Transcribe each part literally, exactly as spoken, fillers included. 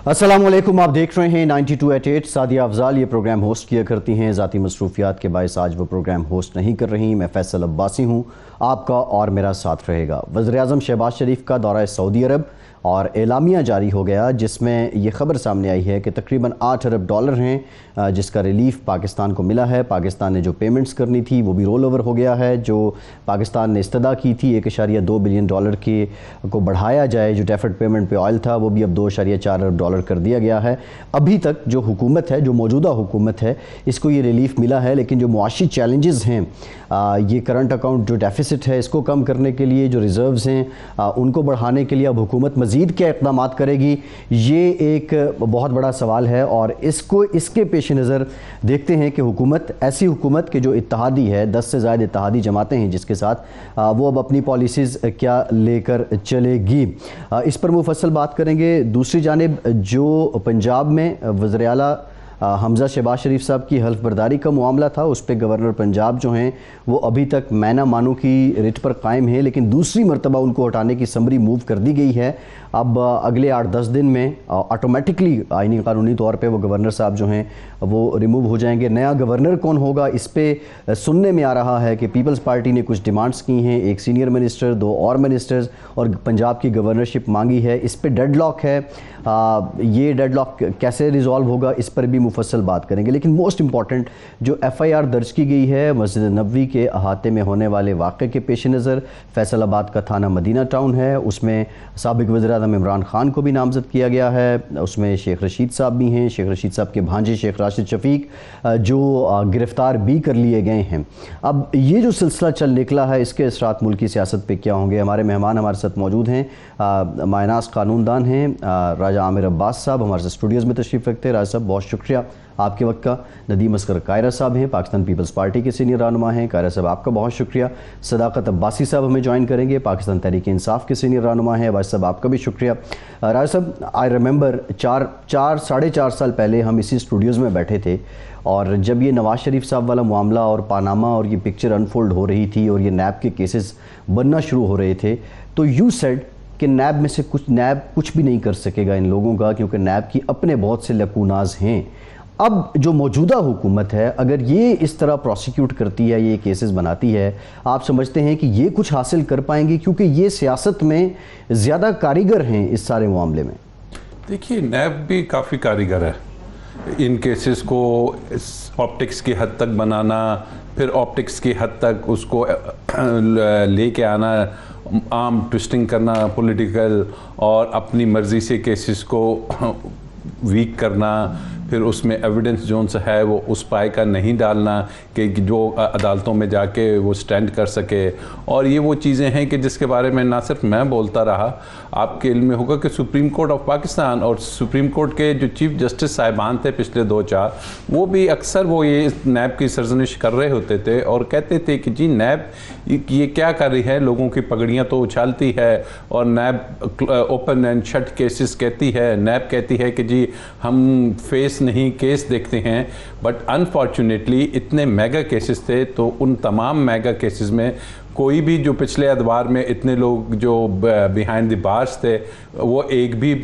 अस्सलामुअलैकुम, आप देख रहे हैं ninety two eight eight. Sadia Afzal ये प्रोग्राम होस्ट किया करती हैं, ज़ाती मसरूफियात के बायस आज वो प्रोग्राम होस्ट नहीं कर रही। मैं फैसल अब्बासी हूँ, आपका और मेरा साथ रहेगा। वज़ीर-ए-आज़म शहबाज शरीफ का दौरा सऊदी अरब और एलामिया जारी हो गया, जिसमें ये खबर सामने आई है कि तकरीबन आठ अरब डॉलर हैं जिसका रिलीफ पाकिस्तान को मिला है। पाकिस्तान ने जो पेमेंट्स करनी थी वो भी रोल ओवर हो गया है। जो पाकिस्तान ने इस्तदा की थी एक इशारिया दो बिलियन डॉलर के को बढ़ाया जाए, जो डेफर्ड पेमेंट पे ऑयल था, वो भी अब दो इशारिया चार अरब डॉलर कर दिया गया है। अभी तक जो हुकूमत है, जो मौजूदा हुकूमत है, इसको ये रिलीफ मिला है, लेकिन जो मुआशी चैलेंजेस हैं, ये करंट अकाउंट जो डेफिसिट है इसको कम करने के लिए, जो रिज़र्व्स हैं उनको बढ़ाने के लिए अब हुकूमत मज़ीद क्या इक़दाम करेगी, ये एक बहुत बड़ा सवाल है। और इसको इसके पेश नज़र देखते हैं कि हुकूमत, ऐसी हुकूमत के जो इत्तेहादी है, दस से ज़ायद इत्तेहादी जमातें हैं जिसके साथ, वो अब अपनी पॉलिसीज़ क्या लेकर चलेगी, इस पर मुफस्सल बात करेंगे। दूसरी जानिब जो पंजाब में वज़ीर आला हमज़ा शहबाज शरीफ साहब की हल्फ बर्दारी का मामला था, उस पर गवर्नर पंजाब जो हैं वो अभी तक मैना मानो की रिट पर कायम है, लेकिन दूसरी मरतबा उनको हटाने की समरी मूव कर दी गई है। अब अगले आठ दस दिन में ऑटोमेटिकली आइनी कानूनी तौर पे वो गवर्नर साहब जो हैं वो रिमूव हो जाएंगे। नया गवर्नर कौन होगा, इस पे सुनने में आ रहा है कि पीपल्स पार्टी ने कुछ डिमांड्स की हैं, एक सीनियर मिनिस्टर, दो और मिनिस्टर्स और पंजाब की गवर्नरशिप मांगी है। इस पे डेडलॉक है, आ, ये डेडलॉक कैसे रिजॉल्व होगा इस पर भी मुफस्सल बात करेंगे। लेकिन मोस्ट इंपॉर्टेंट जो एफ आई आर दर्ज की गई है मस्जिद नबवी के अहाते में होने वाले वाक़े के पेश नज़र, फैसलाबाद का थाना मदीना टाउन है, उसमें साबिक वज़ीर-ए-आज़म इमरान खान को भी नामज़द किया गया है। उसमें शेख रशीद साहब भी हैं, शेख रशीद साहब के भांजे शेख राशिद शफीक जो गिरफ़्तार भी कर लिए गए हैं। अब ये जो सिलसिला चल निकला है, इसके असरात मुल्की सियासत पे क्या होंगे। हमारे मेहमान हमारे साथ मौजूद हैं, मायनास कानूनदान हैं राजा आमिर अब्बास साहब, हमारे साथ स्टूडियोज़ में तशरीफ़ रखते हैं। राजा साहब बहुत शुक्रिया आपके वक्त का। नदीम अस्कर कायरा साहब हैं, पाकिस्तान पीपल्स पार्टी के सीनियर रहनुमा हैं। कायरा साहब आपका बहुत शुक्रिया। सदाकत अब्बासी साहब हमें ज्वाइन करेंगे, पाकिस्तान तहरीक इंसाफ के सीनियर रहनुमा हैं। वाज साहब आपका भी शुक्रिया। राजा साहब, आई रिमेंबर चार चार साढ़े चार साल पहले हम इसी स्टूडियोज़ में बैठे थे, और जब ये नवाज़ शरीफ साहब वाला मामला और पानामा और ये पिक्चर अनफोल्ड हो रही थी और ये नैब के केसेस बनना शुरू हो रहे थे, तो यू सेड कि नैब में से कुछ नैब कुछ भी नहीं कर सकेगा इन लोगों का, क्योंकि नैब की अपने बहुत से लकूनाज हैं। अब जो मौजूदा हुकूमत है, अगर ये इस तरह प्रोसिक्यूट करती है, ये केसेस बनाती है, आप समझते हैं कि ये कुछ हासिल कर पाएंगी, क्योंकि ये सियासत में ज़्यादा कारीगर हैं इस सारे मामले में? देखिए, नैब भी काफ़ी कारीगर है इन केसेस को ऑप्टिक्स की हद तक बनाना, फिर ऑप्टिक्स की हद तक उसको लेके आना, आम ट्विस्टिंग करना पॉलिटिकल, और अपनी मर्ज़ी से केसेस को वीक करना, फिर उसमें एविडेंस जोन से है वो उस पाए का नहीं डालना कि जो अदालतों में जाके वो स्टैंड कर सके। और ये वो चीज़ें हैं कि जिसके बारे में ना सिर्फ मैं बोलता रहा, आपके इल्म में होगा कि सुप्रीम कोर्ट ऑफ पाकिस्तान और सुप्रीम कोर्ट के जो चीफ जस्टिस साहिबान थे पिछले दो चार, वो भी अक्सर वो ये नैब की सरजनिश कर रहे होते थे और कहते थे कि जी नैब ये क्या कर रही है, लोगों की पगड़ियाँ तो उछालती है, और NAB open and shut cases कहती है, नैब कहती है कि जी हम फेस नहीं केस देखते हैं। बट अनफॉर्चुनेटली इतने मेगा केसेस थे, तो उन तमाम मेगा केसेस में कोई भी जो पिछले अदवार में इतने लोग जो बिहाइंड द बार्स थे, वो एक भी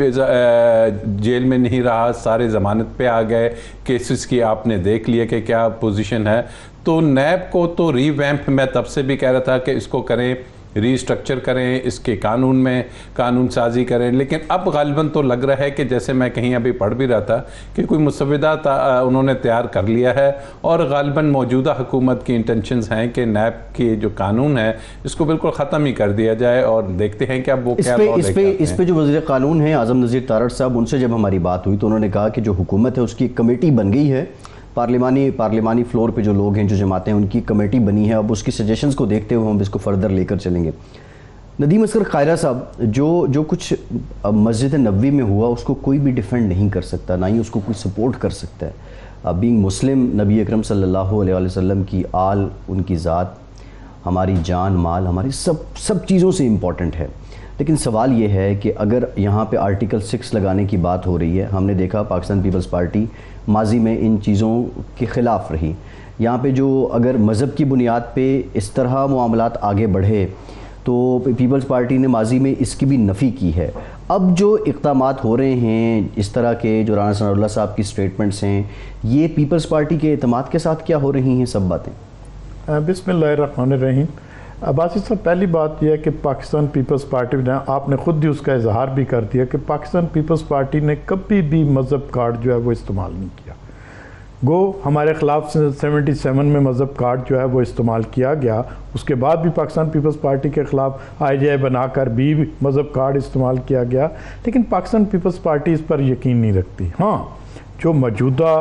जेल में नहीं रहा, सारे ज़मानत पे आ गए। केसेस की आपने देख लिया कि क्या पोजीशन है। तो नैब को तो रीवैम्प, मैं तब से भी कह रहा था कि इसको करें, रीस्ट्रक्चर करें, इसके कानून में कानून साजी करें। लेकिन अब गालिबन तो लग रहा है कि जैसे मैं कहीं अभी पढ़ भी रहा था कि कोई मुसविदा उन्होंने तैयार कर लिया है, और गालिबन मौजूदा हुकूमत की इंटेंशंस हैं कि नैब के जो कानून है इसको बिल्कुल ख़त्म ही कर दिया जाए। और देखते हैं कि अब वो क्या इस पे इस पे जो वज़ीर कानून है आज़म नज़ीर तारड़ साहब, उनसे जब हमारी बात हुई तो उन्होंने कहा कि जो हुकूमत है उसकी एक कमेटी बन गई है, पार्लिमानी पार्लिमानी फ्लोर पे जो लोग हैं, जो जमातें हैं, उनकी कमेटी बनी है। अब उसकी सजेशंस को देखते हुए हम इसको फर्दर लेकर चलेंगे। नदीम अस्कर कायरा साहब, जो जो कुछ मस्जिद नबवी में हुआ उसको कोई भी डिफेंड नहीं कर सकता, ना ही उसको कोई सपोर्ट कर सकता है। बीइंग मुस्लिम, नबी अकरम सल्लल्लाहु अलैहि वसल्लम की आल, उनकी ज़ात हमारी जान माल, हमारी सब सब चीज़ों से इम्पॉर्टेंट है। लेकिन सवाल ये है कि अगर यहाँ पे आर्टिकल सिक्स लगाने की बात हो रही है, हमने देखा पाकिस्तान पीपल्स पार्टी माजी में इन चीज़ों के ख़िलाफ़ रही। यहाँ पे जो अगर मज़हब की बुनियाद पे इस तरह मामलात आगे बढ़े तो पीपल्स पार्टी ने माजी में इसकी भी नफ़ी की है। अब जो इक़दामात हो रहे हैं इस तरह के, जो राना सनाउल्लाह साहब की स्टेटमेंट्स हैं, ये पीपल्स पार्टी के एतमाद के साथ क्या हो रही हैं सब बातें? बिस्मिल्लाहिर्रहमानिर्रहीम। अब्बासी साहब, पहली बात यह है कि पाकिस्तान पीपल्स पार्टी ने, आपने खुद भी उसका इजहार भी कर दिया कि पाकिस्तान पीपल्स पार्टी ने कभी भी मज़हब कार्ड जो है वो इस्तेमाल नहीं किया। गो हमारे ख़िलाफ़ सेवेंटी सेवन में मज़हब कार्ड जो है वो इस्तेमाल किया गया, उसके बाद भी पाकिस्तान पीपल्स पार्टी के ख़िलाफ़ आई जे आई बनाकर भी मज़हब कार्ड इस्तेमाल किया गया, लेकिन पाकिस्तान पीपल्स पार्टी इस पर यकीन नहीं रखती। हाँ, जो मौजूदा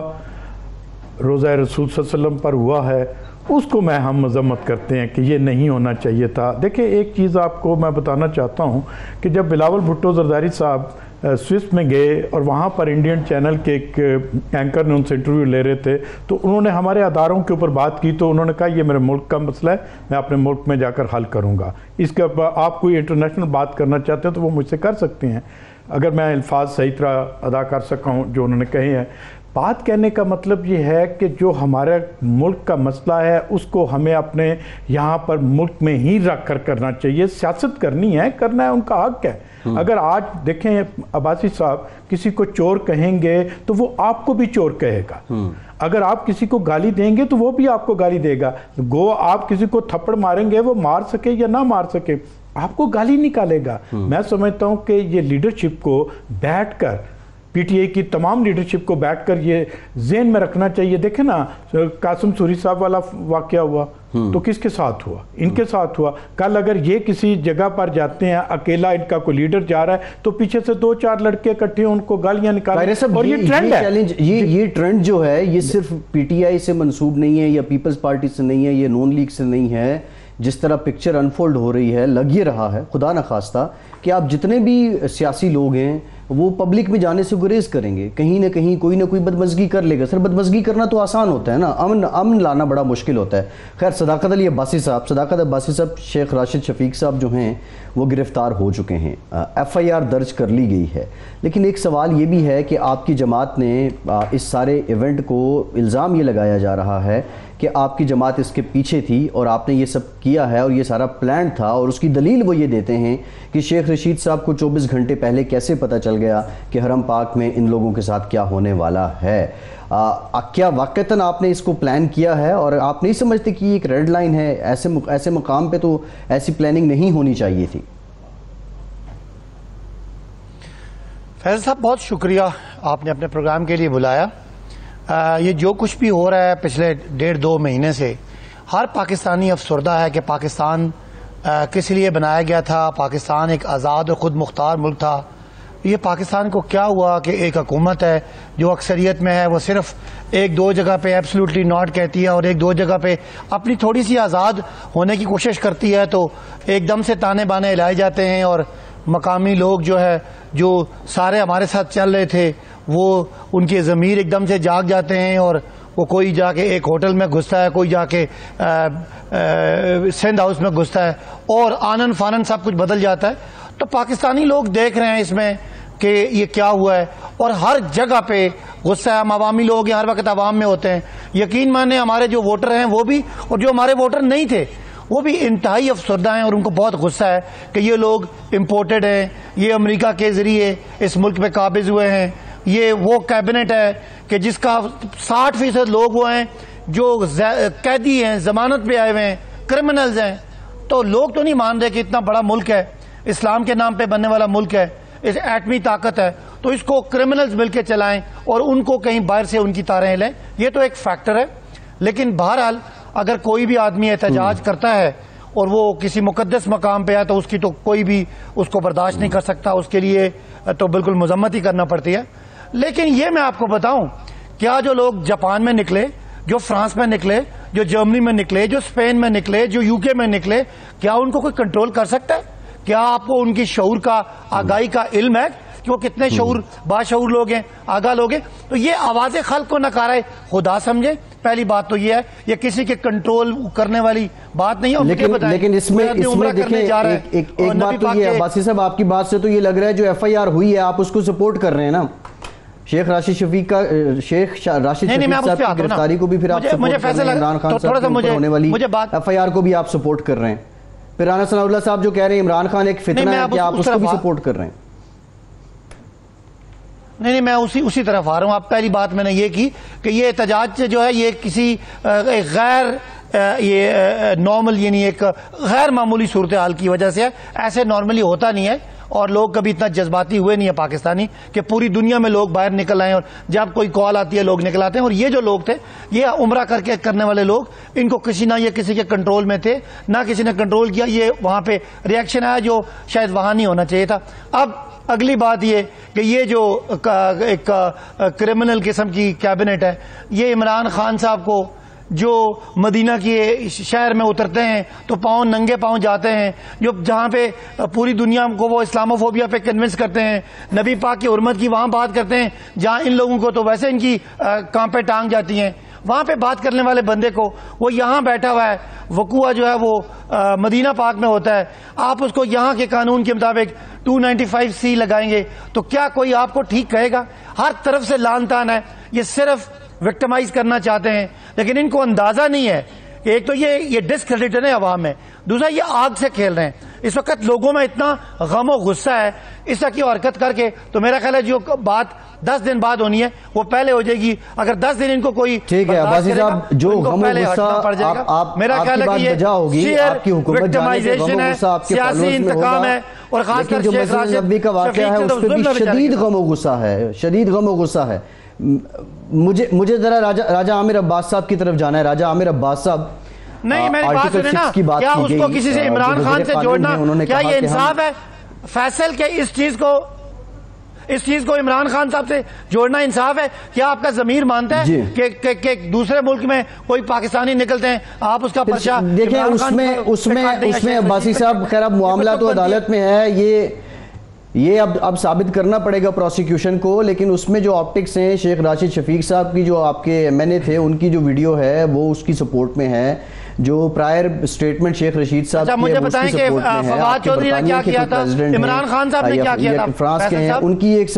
रोज़ा रसूल सल्लल्लाहु अलैहि वसल्लम पर हुआ है उसको मैं हम मजम्मत करते हैं कि ये नहीं होना चाहिए था। देखिए, एक चीज़ आपको मैं बताना चाहता हूँ कि जब बिलावल भुट्टो जरदारी साहब स्विस में गए और वहाँ पर इंडियन चैनल के एक एंकर ने उनसे इंटरव्यू ले रहे थे, तो उन्होंने हमारे अदारों के ऊपर बात की, तो उन्होंने कहा ये मेरे मुल्क का मसला है, मैं अपने मुल्क में जाकर हल करूँगा। इसके ऊपर आप कोई इंटरनेशनल बात करना चाहते हो तो वो मुझसे कर सकते हैं, अगर मैं अल्फाज सही तरह अदा कर सका हूँ जो उन्होंने कहे हैं। बात कहने का मतलब ये है कि जो हमारे मुल्क का मसला है उसको हमें अपने यहाँ पर मुल्क में ही रख कर करना चाहिए। सियासत करनी है, करना है, उनका हक है। अगर आज देखें अब्बासी साहब, किसी को चोर कहेंगे तो वो आपको भी चोर कहेगा, अगर आप किसी को गाली देंगे तो वो भी आपको गाली देगा। गो आप किसी को थप्पड़ मारेंगे, वो मार सके या ना मार सके, आपको गाली निकालेगा। मैं समझता हूँ कि ये लीडरशिप को बैठकर, पीटीआई की तमाम लीडरशिप को बैठकर ये ज़हन में रखना चाहिए। देखे ना, कासिम सूरी साहब वाला वाकया हुआ तो किसके साथ हुआ? इनके साथ हुआ। कल अगर ये किसी जगह पर जाते हैं, अकेला इनका कोई लीडर जा रहा है, तो पीछे से दो चार लड़के इकट्ठे उनको गालियां निकालें, और ये, ये ट्रेंड है। चैलेंज, ये ये ट्रेंड जो है ये सिर्फ पीटीआई से मंसूब नहीं है या पीपल्स पार्टी से नहीं है, ये नून लीग से नहीं है। जिस तरह पिक्चर अनफोल्ड हो रही है, लग ये रहा है खुदा न खास्ता कि आप जितने भी सियासी लोग हैं वो पब्लिक में जाने से गुरेज करेंगे, कहीं ना कहीं कोई ना कोई बदमज़गी कर लेगा। सर, बदमज़गी करना तो आसान होता है ना, अमन अमन लाना बड़ा मुश्किल होता है। खैर, सदाकत अली अब्बासी साहब सदाकत अब्बासी साहब शेख राशिद शफीक साहब जो हैं वो गिरफ़्तार हो चुके हैं, एफ आई आर दर्ज कर ली गई है, लेकिन एक सवाल ये भी है कि आपकी जमात ने इस सारे इवेंट को इल्ज़ाम ये लगाया जा रहा है कि आपकी जमात इसके पीछे थी और आपने ये सब किया है और ये सारा प्लान था, और उसकी दलील वो ये देते हैं कि शेख रशीद साहब को चौबीस घंटे पहले कैसे पता चल गया कि हरम पाक में इन लोगों के साथ क्या होने वाला है। आ, क्या वाक़तन आपने इसको प्लान किया है और आप नहीं समझते कि ये एक रेड लाइन है? ऐसे ऐसे मुकाम पे तो ऐसी प्लानिंग नहीं होनी चाहिए थी। फैज़ल साहब, बहुत शुक्रिया आपने अपने प्रोग्राम के लिए बुलाया। आ, ये जो कुछ भी हो रहा है पिछले डेढ़ दो महीने से, हर पाकिस्तानी अफसरदा है कि पाकिस्तान आ, किस लिए बनाया गया था। पाकिस्तान एक आज़ाद और ख़ुद मुख्तार मुल्क था। ये पाकिस्तान को क्या हुआ कि एक हुकूमत है जो अक्सरियत में है, वो सिर्फ एक दो जगह पे एब्सोल्युटली नॉट कहती है और एक दो जगह पे अपनी थोड़ी सी आज़ाद होने की कोशिश करती है, तो एकदम से ताने बाने हिलाए जाते हैं और मकामी लोग जो है, जो सारे हमारे साथ चल रहे थे, वो उनके ज़मीर एकदम से जाग जाते हैं और वो कोई जाके एक होटल में घुसता है, कोई जाके सिंध हाउस में घुसता है और आनन फानन सब कुछ बदल जाता है। तो पाकिस्तानी लोग देख रहे हैं इसमें कि ये क्या हुआ है, और हर जगह पे गुस्सा है। हम अवामी लोग हैं, हर वक्त अवाम में होते हैं। यकीन माने हमारे जो वोटर हैं वो भी, और जो हमारे वोटर नहीं थे वो भी इंतहाई अफसरदा हैं, और उनको बहुत गुस्सा है कि ये लोग इम्पोर्टेड हैं, ये अमेरिका के जरिए इस मुल्क पे काबिज हुए हैं। ये वो कैबिनेट है कि जिसका साठ फीसद लोग वो हैं जो कैदी हैं, जमानत पे आए हुए हैं, क्रिमिनल्स हैं। तो लोग तो नहीं मान रहे कि इतना बड़ा मुल्क है, इस्लाम के नाम पे बनने वाला मुल्क है, इस एटमी ताकत है, तो इसको क्रिमिनल्स मिलकर चलाएं और उनको कहीं बाहर से उनकी तारें लें। ये तो एक फैक्टर है। लेकिन बहरहाल अगर कोई भी आदमी एहतजाज करता है और वो किसी मुकद्दस मकाम पे आए तो उसकी तो कोई भी उसको बर्दाश्त नहीं कर सकता, उसके लिए तो बिल्कुल मजम्मत ही करना पड़ती है। लेकिन ये मैं आपको बताऊं, क्या जो लोग जापान में निकले, जो फ्रांस में निकले, जो जर्मनी में निकले, जो स्पेन में निकले, जो यूके में निकले, क्या उनको कोई कंट्रोल कर सकता है? क्या आपको उनकी शऊर का, आगाही का इल्म है कि वो कितने शऊर बाशऊर लोग हैं, आगा लोग हैं? तो ये आवाज़ खल्क को नकारा खुदा समझे। पहली बात तो ये है, ये किसी के कंट्रोल करने वाली बात नहीं है। लेकिन लेकिन इसमें इसमें देखिए एक, एक, एक बात तो ये है अब्बासी साहब, आपकी बात से तो ये लग रहा है जो एफ आई आर हुई है आप उसको सपोर्ट कर रहे हैं ना। शेख राशिद शफीक का शेख राशिद शफीक साहब की गिरफ्तारी को भी फिर आप सपोर्ट कर रहे हैं, इमरान खान साहब के ऊपर होने वाली एफ आई आर को भी आप सपोर्ट कर रहे हैं। फिर राना सनाउल्लाह साहब जो कह रहे हैं इमरान खान एक फितना है, क्या आप उसको भी सपोर्ट कर रहे हैं? नहीं नहीं मैं उसी उसी तरफ आ रहा हूँ। आप पहली बात मैंने ये की कि ये एहतजाज जो है ये किसी एक गैर ये नॉर्मल यानी एक गैर मामूली सूरत हाल की वजह से है। ऐसे नॉर्मली होता नहीं है और लोग कभी इतना जज्बाती हुए नहीं है पाकिस्तानी कि पूरी दुनिया में लोग बाहर निकल आए और जब कोई कॉल आती है लोग निकल आते हैं। और ये जो लोग थे ये उम्रा करके करने वाले लोग, इनको किसी ना ये किसी के कंट्रोल में थे ना किसी ने कंट्रोल किया, ये वहां पे रिएक्शन आया जो शायद वहां नहीं होना चाहिए था। अब अगली बात ये कि ये जो एक क्रिमिनल किस्म की कैबिनेट है, ये इमरान खान साहब को जो मदीना के शहर में उतरते हैं तो पांव नंगे पांव जाते हैं, जो जहां पे पूरी दुनिया को वो इस्लामोफोबिया पे कन्विंस करते हैं, नबी पाक की हुर्मत की वहां बात करते हैं, जहां इन लोगों को तो वैसे इनकी कांपे टांग जाती हैं, वहां पे बात करने वाले बंदे को वो यहां बैठा हुआ है, वकूआ जो है वो आ, मदीना पाक में होता है, आप उसको यहां के कानून के मुताबिक टू नाइन्टी फाइव सी लगाएंगे तो क्या कोई आपको ठीक कहेगा? हर तरफ से लान तान है, ये सिर्फ विक्टिमाइज करना चाहते हैं, लेकिन इनको अंदाजा नहीं है कि एक तो ये ये डिस्क्रेडिट है अवाम में, दूसरा ये आग से खेल रहे हैं। इस वक्त लोगों में इतना गम और गुस्सा है इस तरह की हरकत करके, तो मेरा ख्याल है जो बात दस दिन बाद होनी है वो पहले हो जाएगी। अगर दस दिन इनको कोई ठीक है अब्बासी साहब, जो गम और गुस्सा आप, आप, मेरा ख्याल है कि ये आपकी हुकूमत विक्टिमाइजेशन है, सियासी इंतकाम है, और खासकर जो मस्जिद नबवी का वाकया है उस पर भी शदीद गम और गुस्सा है, शदीद गम और गुस्सा है। मुझे मुझे जरा राजा राजा आमिर अब्बास साहब की तरफ जाना है। राजा आमिर अब्बास साहब, नहीं मेरी बात सुने ना, क्या उसको किसी से इमरान खान से जोड़ना क्या ये इंसाफ है? फैसल के इस चीज को इस चीज को इमरान खान साहब से जोड़ना इंसाफ है? क्या आपका जमीर मानता है कि, कि, कि दूसरे मुल्क में कोई पाकिस्तानी निकलते हैं आप उसका पर्चा देखें? उसमें उसमें उसमें अब्बासी साहब, खैर अब मामला तो अदालत में है, ये ये अब अब साबित करना पड़ेगा प्रोसिक्यूशन को, लेकिन उसमें जो ऑप्टिक्स हैं शेख राशिद शफीक साहब की, जो आपके एमएनए थे, उनकी जो वीडियो है वो उसकी सपोर्ट में है। जो प्रायर स्टेटमेंट शेख रशीद साहब अच्छा, मुझे बताएं कि फवाद चौधरी ने क्या किया था, इमरान खान साहब ने क्या किया था, फ्रांस के हैं, उनकी एक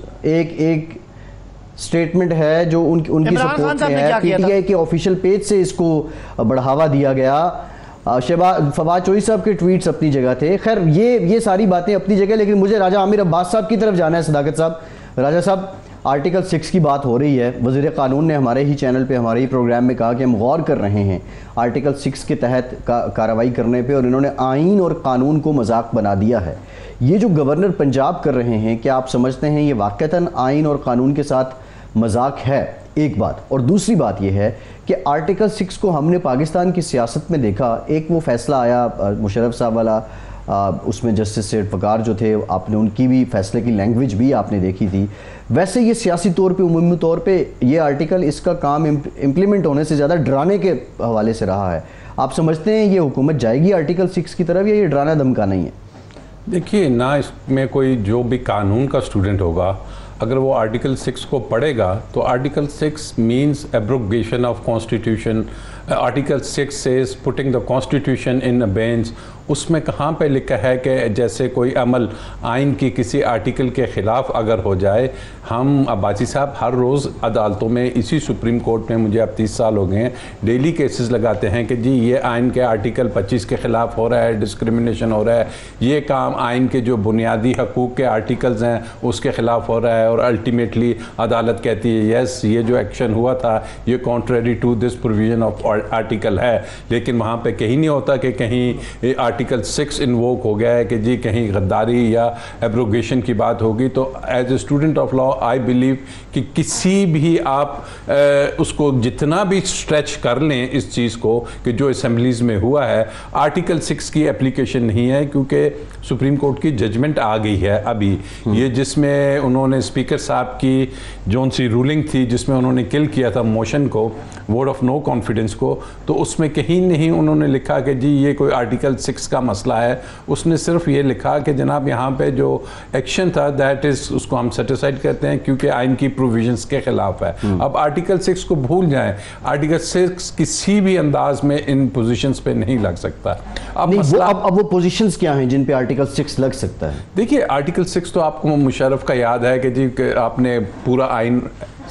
एक एक स्टेटमेंट है जो उन, उनकी सपोर्ट में है। पीटीआई के ऑफिशियल पेज से इसको बढ़ावा दिया गया। शहबाज फवाद चौधरी साहब के ट्वीट्स अपनी जगह थे। खैर ये ये सारी बातें अपनी जगह, लेकिन मुझे राजा आमिर अब्बास साहब की तरफ जाना है। सदाकत साहब, राजा साहब, आर्टिकल सिक्स की बात हो रही है। वज़ीर कानून ने हमारे ही चैनल पे, हमारे ही प्रोग्राम में कहा कि हम गौर कर रहे हैं आर्टिकल सिक्स के तहत का, कार्रवाई करने पे, और इन्होंने आइन और कानून को मजाक बना दिया है। ये जो गवर्नर पंजाब कर रहे हैं, क्या आप समझते हैं ये वाक़तन आइन और कानून के साथ मजाक है? एक बात। और दूसरी बात यह है कि आर्टिकल सिक्स को हमने पाकिस्तान की सियासत में देखा। एक वो फैसला आया मुशर्रफ साहब वाला, आ, उसमें जस्टिस सेठ फकार जो थे, आपने उनकी भी फैसले की लैंग्वेज भी आपने देखी थी। वैसे ये सियासी तौर पे, उमूमी तौर पे ये आर्टिकल, इसका काम इम्प्लीमेंट होने से ज़्यादा डराने के हवाले से रहा है। आप समझते हैं ये हुकूमत जाएगी आर्टिकल सिक्स की तरफ, या ये डराना धमकाना ही है? देखिए ना, इसमें कोई जो भी कानून का स्टूडेंट होगा, अगर वो आर्टिकल सिक्स को पढ़ेगा तो article six means abrogation of constitution. Article six says putting the constitution in a bench. उसमें कहाँ पे लिखा है कि जैसे कोई अमल आइन की किसी आर्टिकल के ख़िलाफ़ अगर हो जाए, हम अब्बासी साहब हर रोज़ अदालतों में, इसी सुप्रीम कोर्ट में मुझे अब तीस साल हो गए हैं, डेली केसेस लगाते हैं कि जी ये आइन के आर्टिकल पच्चीस के ख़िलाफ़ हो रहा है, डिस्क्रिमिनेशन हो रहा है, ये काम आइन के जो बुनियादी हकूक़ के आर्टिकल्स हैं उसके ख़िलाफ़ हो रहा है, और अल्टीमेटली अदालत कहती है यस ये जो एक्शन हुआ था ये contrary to this provision of article है। लेकिन वहाँ पर कहीं नहीं होता कि कहीं आर्टिकल सिक्स इन्वोक हो गया है कि जी कहीं गद्दारी या एब्रोगेशन की बात होगी। तो as a student of law I believe कि किसी भी आप आ, उसको जितना भी स्ट्रेच कर लें इस चीज़ को कि जो असेंबलीज़ में हुआ है, आर्टिकल सिक्स की एप्लीकेशन नहीं है, क्योंकि सुप्रीम कोर्ट की जजमेंट आ गई है अभी, ये जिसमें उन्होंने स्पीकर साहब की जोन सी रूलिंग थी जिसमें उन्होंने किल किया था मोशन को, वोट ऑफ नो कॉन्फिडेंस को, तो उसमें कहीं नहीं उन्होंने लिखा कि जी ये कोई आर्टिकल सिक्स का मसला है। उसने सिर्फ ये लिखा कि जनाब यहाँ पे जो एक्शन था दैट इज, उसको हम सेटिसाइड करते हैं क्योंकि आइन की प्रोविजंस के खिलाफ है। अब आर्टिकल सिक्स को भूल जाएं, आर्टिकल सिक्स किसी भी अंदाज में इन पोजीशंस पे नहीं लग सकता। अब वो, अब, अब वो पोजीशंस क्या हैं जिन पे आर्टिकल सिक्स लग सकता है? देखिए आर्टिकल सिक्स तो आपको मुशर्रफ का याद है कि जी आपने पूरा आइन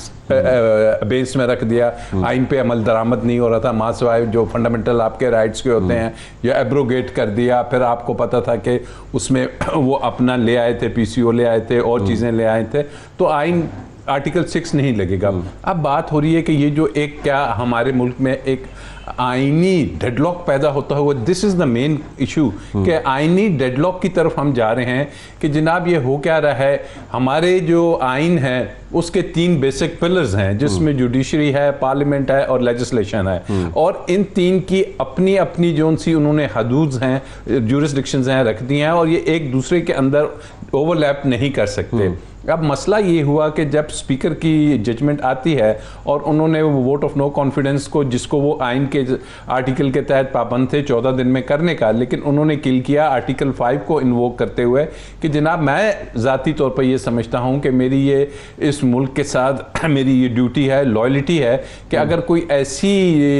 बेस में रख दिया, आइन पे अमल दरामद नहीं हो रहा था, मां सिवाय जो फंडामेंटल आपके राइट्स के होते हैं, या एब्रोगेट कर दिया। फिर आपको पता था कि उसमें वो अपना ले आए थे, पीसीओ ले आए थे और चीज़ें ले आए थे, तो आइन आर्टिकल सिक्स नहीं लगेगा। अब बात हो रही है कि ये जो एक क्या हमारे मुल्क में एक आईनी डेडलॉक पैदा होता है, वो this is the main issue कि आईनी डेडलॉक की तरफ हम जा रहे हैं कि जनाब ये हो क्या रहा है, हमारे जो आइन है उसके तीन बेसिक पिलर्स हैं जिसमें जुडिशरी है, पार्लियामेंट है और लेजिस्लेशन है, और इन तीन की अपनी अपनी जो सी उन्होंने हदूद हैं, ज्यूरिसडिक्शंस हैं रख दी हैं, और ये एक दूसरे के अंदर ओवरलैप नहीं कर सकते। अब मसला ये हुआ कि जब स्पीकर की जजमेंट आती है और उन्होंने वो वोट ऑफ नो कॉन्फिडेंस को, जिसको वो आइन के आर्टिकल के तहत पाबंद थे चौदह दिन में करने का, लेकिन उन्होंने किल किया आर्टिकल फाइव को इन्वोक करते हुए कि जनाब मैं ज़ाती तौर पर ये समझता हूँ कि मेरी ये इस मुल्क के साथ मेरी ये ड्यूटी है, लॉयल्टी है कि अगर कोई ऐसी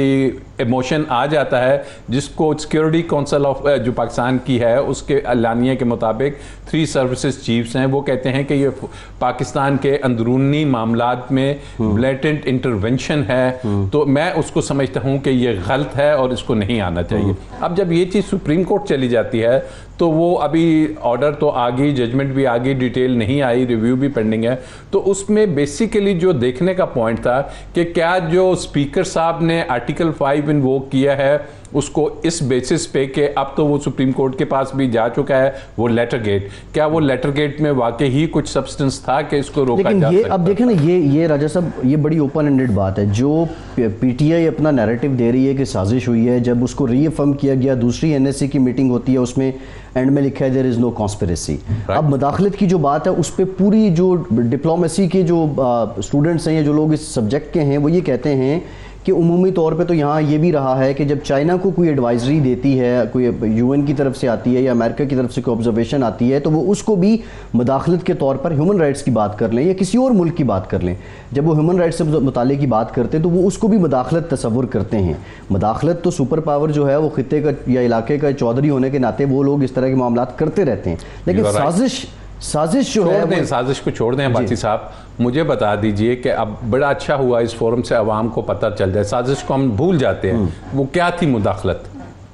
इमोशन आ जाता है जिसको सिक्योरिटी काउंसिल ऑफ जो पाकिस्तान की है उसके अलानिया के मुताबिक थ्री सर्विसेज चीफ्स हैं, वो कहते हैं कि ये पाकिस्तान के अंदरूनी मामलात में ब्लेटेंट इंटरवेंशन है, तो मैं उसको समझता हूं कि ये गलत है और इसको नहीं आना चाहिए। अब जब ये चीज़ सुप्रीम कोर्ट चली जाती है तो वो अभी ऑर्डर तो आ गई, जजमेंट भी आ गई, डिटेल नहीं आई, रिव्यू भी पेंडिंग है, तो उसमें बेसिकली जो देखने का पॉइंट था कि क्या जो स्पीकर साहब ने आर्टिकल फाइव इन्वोक किया है उसको इस बेसिस पे कि अब तो वो सुप्रीम कोर्ट के पास भी जा चुका है वो लेटर गेट, क्या वो लेटर गेट में वाकई ही कुछ सब्सटेंस था कि इसको रोका लेकिन जा ये सकता? अब देखें ना, ये ये राजा साहब ये बड़ी ओपन एंडेड बात है। जो पीटीआई अपना नैरेटिव दे रही है कि साजिश हुई है, जब उसको रीअफर्म किया गया, दूसरी एनएससी की मीटिंग होती है उसमें एंड में लिखा है देयर इज नो कॉन्स्पिरेसी। अब मदाखलत की जो बात है उस पर पूरी जो डिप्लोमेसी के जो स्टूडेंट्स हैं या जो लोग इस सब्जेक्ट के हैं वो ये कहते हैं कि उमूमी तौर पे तो यहाँ ये भी रहा है कि जब चाइना को कोई एडवाइजरी देती है, कोई यूएन की तरफ से आती है या अमेरिका की तरफ से कोई ऑब्जर्वेशन आती है, तो वो उसको भी मदाखलत के तौर पर ह्यूमन राइट्स की बात कर लें या किसी और मुल्क की बात कर लें। जब वो ह्यूमन राइट्स से मुताले की बात करते हैं तो वो उसको भी मदाखलत तस्वुर करते हैं। मदाखलत तो सुपर पावर जो है वो खित्ते का या इलाके का चौधरी होने के नाते वो लोग इस तरह के मामलात करते रहते हैं, लेकिन साजिश साजिश जो है दें, साजिश को छोड़ दें। बाकी साहब मुझे बता दीजिए कि अब बड़ा अच्छा हुआ इस फोरम से अवाम को पता चल जाए, साजिश को हम भूल जाते हैं, वो क्या थी मुदाखलत?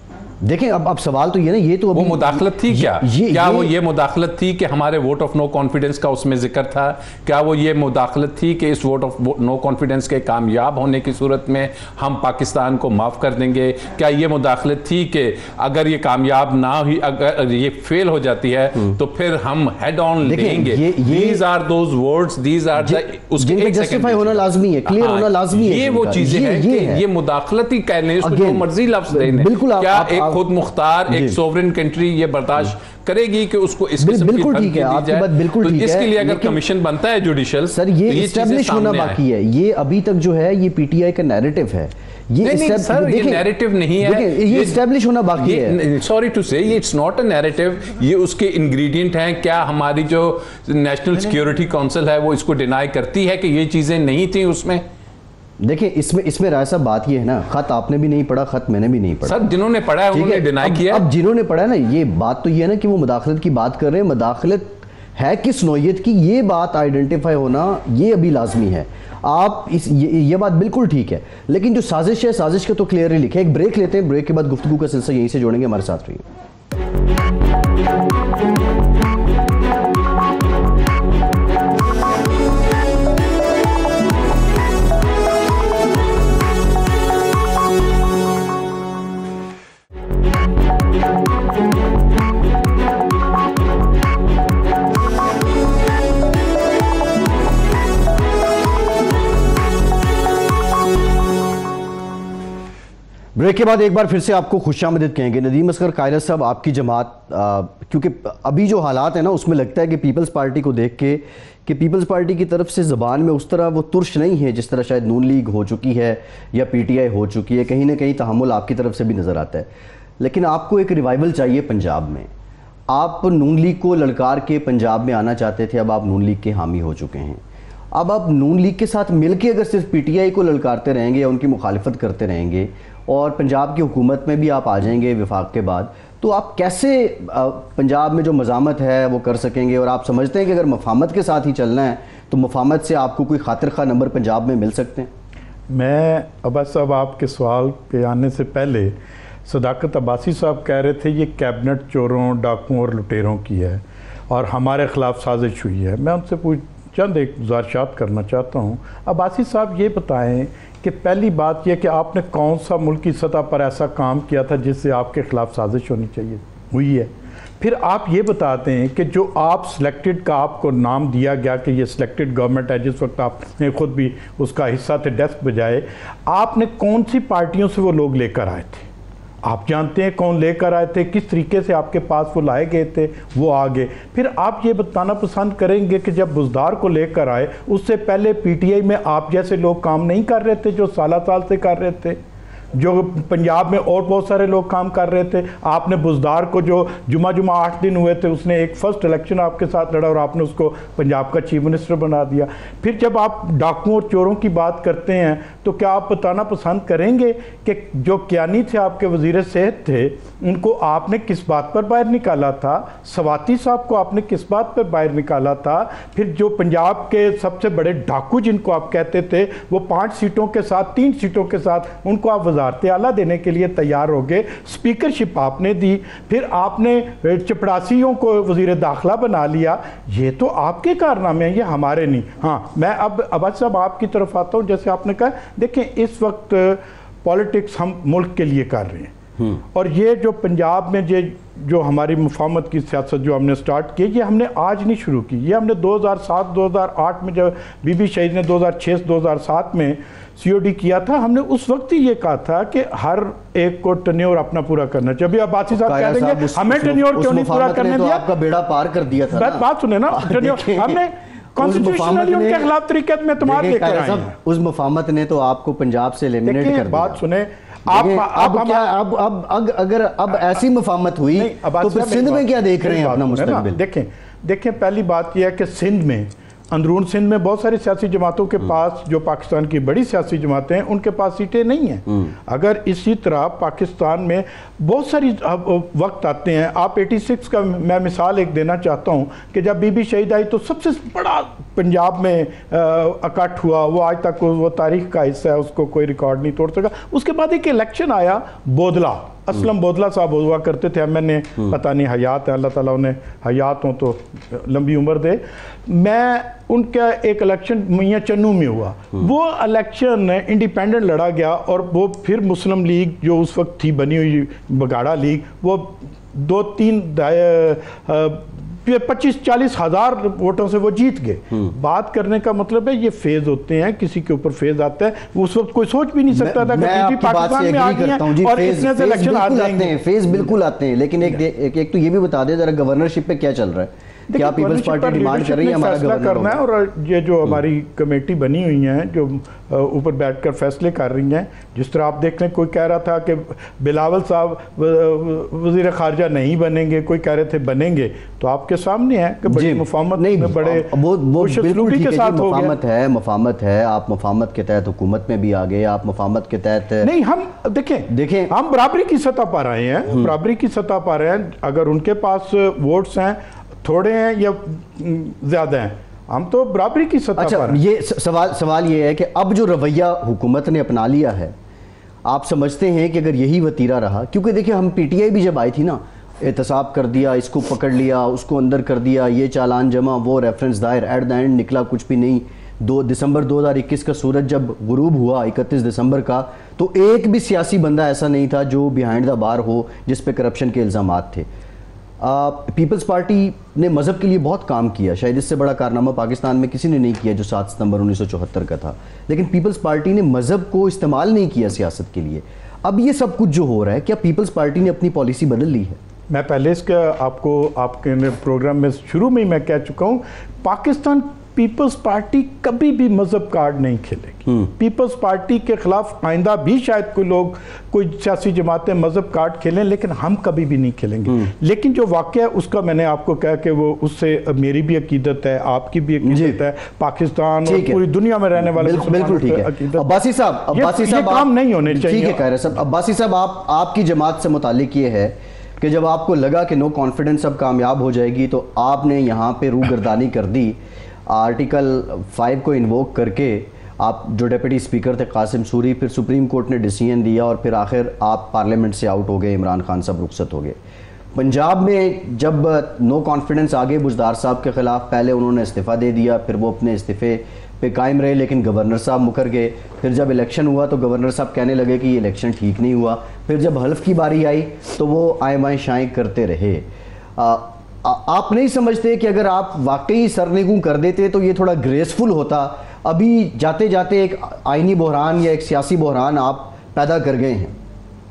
देखें अब अब सवाल तो ये ना, ये तो वो मुदाखलत थी क्या? ये, क्या ये, वो ये मुदाखलत थी कि हमारे वोट ऑफ नो कॉन्फिडेंस का उसमें जिक्र था? क्या वो ये मुदाखलत थी कि इस वोट ऑफ नो कॉन्फिडेंस के कामयाब होने की सूरत में हम पाकिस्तान को माफ कर देंगे? क्या ये मुदाखलत थी कि अगर ये कामयाब ना हुई, अगर ये फेल हो जाती है तो फिर हम हेड ऑन लेंगे? These are those words, these are उसके जस्टिफाई होना लाजमी है, क्लियर होना लाजमी है। ये वो चीजें हैं कि ये मुदाखलत ही कह लें, इसको जो मर्जी लफ्ज देने, बिल्कुल क्या खुद मुख्तार एक सोवरेन कंट्री ये बर्दाश्त करेगी कि उसको इस किस्म की बिल्कुल ठीक है, आपकी बात बिल्कुल ठीक है। इसके लिए अगर कमिशन बनता है जुडिशियल, सर ये एस्टैब्लिश होना बाकी है। ये अभी तक जो है ये पीटीआई का नैरेटिव है, ये नहीं, नहीं, सर, ये नैरेटिव नहीं है, ये एस्टैब्लिश होना बाकी है। सॉरी टू से, ये इट्स नॉट अ नैरेटिव, ये उसके इंग्रेडिएंट हैं। क्या हमारी जो नेशनल सिक्योरिटी काउंसिल है वो इसको डिनाई करती है कि ये चीजें नहीं थी उसमें? देखिए इसमें इसमें राय साहब बात ये है ना, खत आपने भी नहीं पढ़ा, खत मैंने भी नहीं पढ़ा। सर जिन्होंने पढ़ा है उन्होंने डिनाई किया। अब जिन्होंने पढ़ा है ना, ये बात तो ये है ना कि वो मुदाखलत की बात कर रहे हैं, मुदाखलत है किस नौयत की, ये बात आइडेंटिफाई होना ये अभी लाजमी है। आप इस ये, ये बात बिल्कुल ठीक है, लेकिन जो साजिश है, साजिश का तो क्लियरली लिखा है। एक ब्रेक लेते हैं, ब्रेक के बाद गुफ्तगू का सिलसिला यहीं से जोड़ेंगे, हमारे साथ रहिए। ब्रेक के बाद एक बार फिर से आपको खुशामदीद कहेंगे। नदीम असगर कायरत साहब, आपकी जमात, क्योंकि अभी जो हालात है ना उसमें लगता है कि पीपल्स पार्टी को देख के कि पीपल्स पार्टी की तरफ से ज़बान में उस तरह वो तुर्श नहीं है जिस तरह शायद नून लीग हो चुकी है या पीटीआई हो चुकी है। कहीं ना कहीं तहम्मुल आपकी तरफ से भी नज़र आता है, लेकिन आपको एक रिवाइवल चाहिए पंजाब में। आप नून लीग को ललकार के पंजाब में आना चाहते थे, अब आप नून लीग के हामी हो चुके हैं। अब आप नून लीग के साथ मिलकर अगर सिर्फ पीटीआई को ललकारते रहेंगे या उनकी मुखालिफत करते रहेंगे और पंजाब की हुकूमत में भी आप आ जाएंगे विफाक के बाद, तो आप कैसे पंजाब में जो मज़ामत है वो कर सकेंगे? और आप समझते हैं कि अगर मफामत के साथ ही चलना है तो मुफाहमत से आपको कोई खातिर खा नंबर पंजाब में मिल सकते हैं? मैं अब्बास साहब आपके सवाल के आने से पहले सदाकत अब्बासी साहब कह रहे थे ये कैबिनेट चोरों, डाकुओं और लुटेरों की है और हमारे ख़िलाफ़ साजिश हुई है। मैं उनसे पूछ चंद एक गुजारिशात करना चाहता हूँ। अब्बासी साहब ये बताएं कि पहली बात यह कि आपने कौन सा मुल्क की सतह पर ऐसा काम किया था जिससे आपके ख़िलाफ़ साजिश होनी चाहिए हुई है। फिर आप ये बताते हैं कि जो आप सिलेक्टेड का आपको नाम दिया गया कि ये सिलेक्टेड गवर्नमेंट है, जिस वक्त आपने खुद भी उसका हिस्सा थे डेस्क बजाए, आपने कौन सी पार्टियों से वो लोग लेकर आए थे? आप जानते हैं कौन लेकर आए थे, किस तरीके से आपके पास वो लाए गए थे, वो आ गए। फिर आप ये बताना पसंद करेंगे कि जब बुज़दार को लेकर आए उससे पहले पीटीआई में आप जैसे लोग काम नहीं कर रहे थे जो साला साल से कर रहे थे, जो पंजाब में और बहुत सारे लोग काम कर रहे थे। आपने बुज़दार को जो जुमा जुमा आठ दिन हुए थे उसने एक फर्स्ट इलेक्शन आपके साथ लड़ा और आपने उसको पंजाब का चीफ मिनिस्टर बना दिया। फिर जब आप डाकुओं और चोरों की बात करते हैं तो क्या आप बताना पसंद करेंगे कि जो कियानी थे आपके वज़ीर सेहत थे उनको आपने किस बात पर बाहर निकाला था? सवाती साहब को आपने किस बात पर बाहर निकाला था? फिर जो पंजाब के सबसे बड़े डाकू जिनको आप कहते थे वो पाँच सीटों के साथ, तीन सीटों के साथ उनको आप वजारत आला देने के लिए तैयार हो गए, स्पीकरशिप आपने दी। फिर आपने चपड़ासियों को वजीर दाखिला बना लिया। ये तो आपके कारनामे हैं, ये हमारे नहीं। हाँ, मैं अब अब्बास साहब आपकी तरफ आता हूँ। जैसे आपने कहा, देखें इस वक्त पॉलिटिक्स हम मुल्क के लिए कर रहे हैं और ये जो पंजाब में ये जो हमारी मुफाहमत की सियासत जो हमने स्टार्ट की, ये हमने आज नहीं शुरू की। ये हमने दो हज़ार सात दो हज़ार आठ में जब बीबी शहीद ने दो हज़ार छह दो हज़ार सात में सीओडी किया था, हमने उस वक्त ही ये कहा था कि हर एक को टन्योर अपना पूरा करना चाहिए। अभी अब्बासी साहब कह देंगे हमें टन्योर क्यों नहीं पूरा करने दिया? आपका बेड़ा पार कर दिया था। बात सुने ना, टन्योर हमने कॉन्स्टिट्यूशनली उनके खिलाफ तरीके में तुम्हार लेकर आए हैं। उस मुफाहमत ने तो आपको पंजाब से एलिमिनेट कर दिया। बात सुने आप, अब आप क्या अब अब अग, अगर अब ऐसी मुफाहमत हुई तो फिर सिंध में क्या देख रहे हैं अपना मुस्तकबिल? देखें देखें पहली बात यह है कि सिंध में, अंदरून सिंध में बहुत सारी सियासी जमातों के पास, जो पाकिस्तान की बड़ी सियासी जमातें हैं, उनके पास सीटें नहीं हैं। अगर इसी तरह पाकिस्तान में बहुत सारी वक्त आते हैं, आप छियासी का मैं मिसाल एक देना चाहता हूं कि जब बीबी शहीद आई तो सबसे बड़ा पंजाब में इकट्ठ हुआ, वो आज तक वो तारीख का हिस्सा है, उसको कोई रिकॉर्ड नहीं तोड़ सका। उसके बाद एक इलेक्शन आया, बोदला, असलम बोदला साहब हुआ करते थे, एम एन ए, पता नहीं हयात है, अल्लाह ताला उन्हें हयात हो तो लंबी उम्र दे। मैं उनका एक इलेक्शन मियाँ चन्नू में हुआ, वो इलेक्शन इंडिपेंडेंट लड़ा गया और वो फिर मुस्लिम लीग जो उस वक्त थी बनी हुई बगाड़ा लीग, वो दो तीन पच्चीस चालीस हजार वोटों से वो जीत गए। बात करने का मतलब है ये फेज होते हैं, किसी के ऊपर फेज आता है, उस वक्त कोई सोच भी नहीं सकता था कि पाकिस्तान में आ गई है और इतने से इलेक्शन आ जाएंगे। फेज बिल्कुल आते हैं, लेकिन एक एक, एक तो ये भी बता दे जरा गवर्नरशिप पे क्या चल रहा है? क्या पीपल्स पार्टी डिमांड कर रही है हमारा फैसला करना है और ये जो हमारी कमेटी बनी हुई है जो ऊपर बैठकर फैसले कर रही हैं, जिस तरह आप देख लें, कोई कह रहा था कि बिलावल साहब वजीर खारजा नहीं बनेंगे, कोई कह रहे थे बनेंगे, तो आपके सामने है कि बड़ी मुफाहमत में बड़े वो वो बिल्कुल ठीक है, मुफाहमत है, मुफाहमत है, आप मुफाहमत के तहत हुकूमत में भी आ गए, आप मुफाहमत के तहत नहीं, हम देखें देखें हम बराबरी की सतह पर आए हैं, बराबरी की सतह पर हैं। अगर उनके पास वोट्स हैं, थोड़े हैं या ज्यादा हैं, हम तो बराबरी की सतह अच्छा, पर। ये सवाल सवाल ये है कि अब जो रवैया हुकूमत ने अपना लिया है, आप समझते हैं कि अगर यही वतीरा रहा, क्योंकि देखिए हम पीटीआई भी जब आई थी ना, एहतसाब कर दिया, इसको पकड़ लिया, उसको अंदर कर दिया, ये चालान जमा, वो रेफरेंस दायर, एट द एंड निकला कुछ भी नहीं। दो दिसंबर दो हज़ार इक्कीस का सूरज जब गुरूब हुआ इकतीस दिसंबर का, तो एक भी सियासी बंदा ऐसा नहीं था जो बिहाइंड द बार हो जिस पे करप्शन के इल्ज़ामात थे। पीपल्स पार्टी ने मज़हब के लिए बहुत काम किया, शायद इससे बड़ा कारनामा पाकिस्तान में किसी ने नहीं किया जो सात सितंबर उन्नीस सौ चौहत्तर का था, लेकिन पीपल्स पार्टी ने मज़हब को इस्तेमाल नहीं किया सियासत के लिए। अब ये सब कुछ जो हो रहा है, क्या पीपल्स पार्टी ने अपनी पॉलिसी बदल ली है? मैं पहले इसका आपको आपके प्रोग्राम में शुरू में ही मैं कह चुका हूँ, पाकिस्तान पीपल्स पार्टी कभी भी मजहब कार्ड नहीं खेलेगी। पीपल्स पार्टी के खिलाफ आइंदा भी शायद कोई लोग, कोई सियासी जमातें मजहब कार्ड खेलें, लेकिन हम कभी भी नहीं खेलेंगे। लेकिन जो वाक़या है उसका मैंने आपको कहा कि वो उससे मेरी भी अकीदत है, आपकी भी अकीदत है, पाकिस्तान और पूरी दुनिया में रहने वाले बिल्कुल ठीक है। अब्बासी साहब, अब्बासी साहब काम नहीं होने चाहिए। ठीक है कह रहे साहब। अब्बासी साहब, आप आपकी जमात से मुतालिक ये है कि जब आपको लगा कि नो कॉन्फिडेंस अब कामयाब हो जाएगी तो आपने यहाँ पे रूगर्दानी कर दी। आर्टिकल फाइव को इन्वोक करके आप जो डिप्टी स्पीकर थे कासिम सूरी, फिर सुप्रीम कोर्ट ने डिसीजन दिया और फिर आखिर आप पार्लियामेंट से आउट हो गए, इमरान खान साहब रुखसत हो गए। पंजाब में जब नो कॉन्फिडेंस आ गए बुज़दार साहब के ख़िलाफ़, पहले उन्होंने इस्तीफ़ा दे दिया, फिर वो अपने इस्तीफ़े पे कायम रहे, लेकिन गवर्नर साहब मुकर गए। फिर जब इलेक्शन हुआ तो गवर्नर साहब कहने लगे कि ये इलेक्शन ठीक नहीं हुआ। फिर जब हल्फ की बारी आई तो वो आए बाएँ शाएँ करते रहे। आ, आ, आप नहीं समझते कि अगर आप वाकई सरनिगू कर देते तो ये थोड़ा ग्रेसफुल होता? अभी जाते जाते एक आइनी बहरान या एक सियासी बहरान आप पैदा कर गए हैं।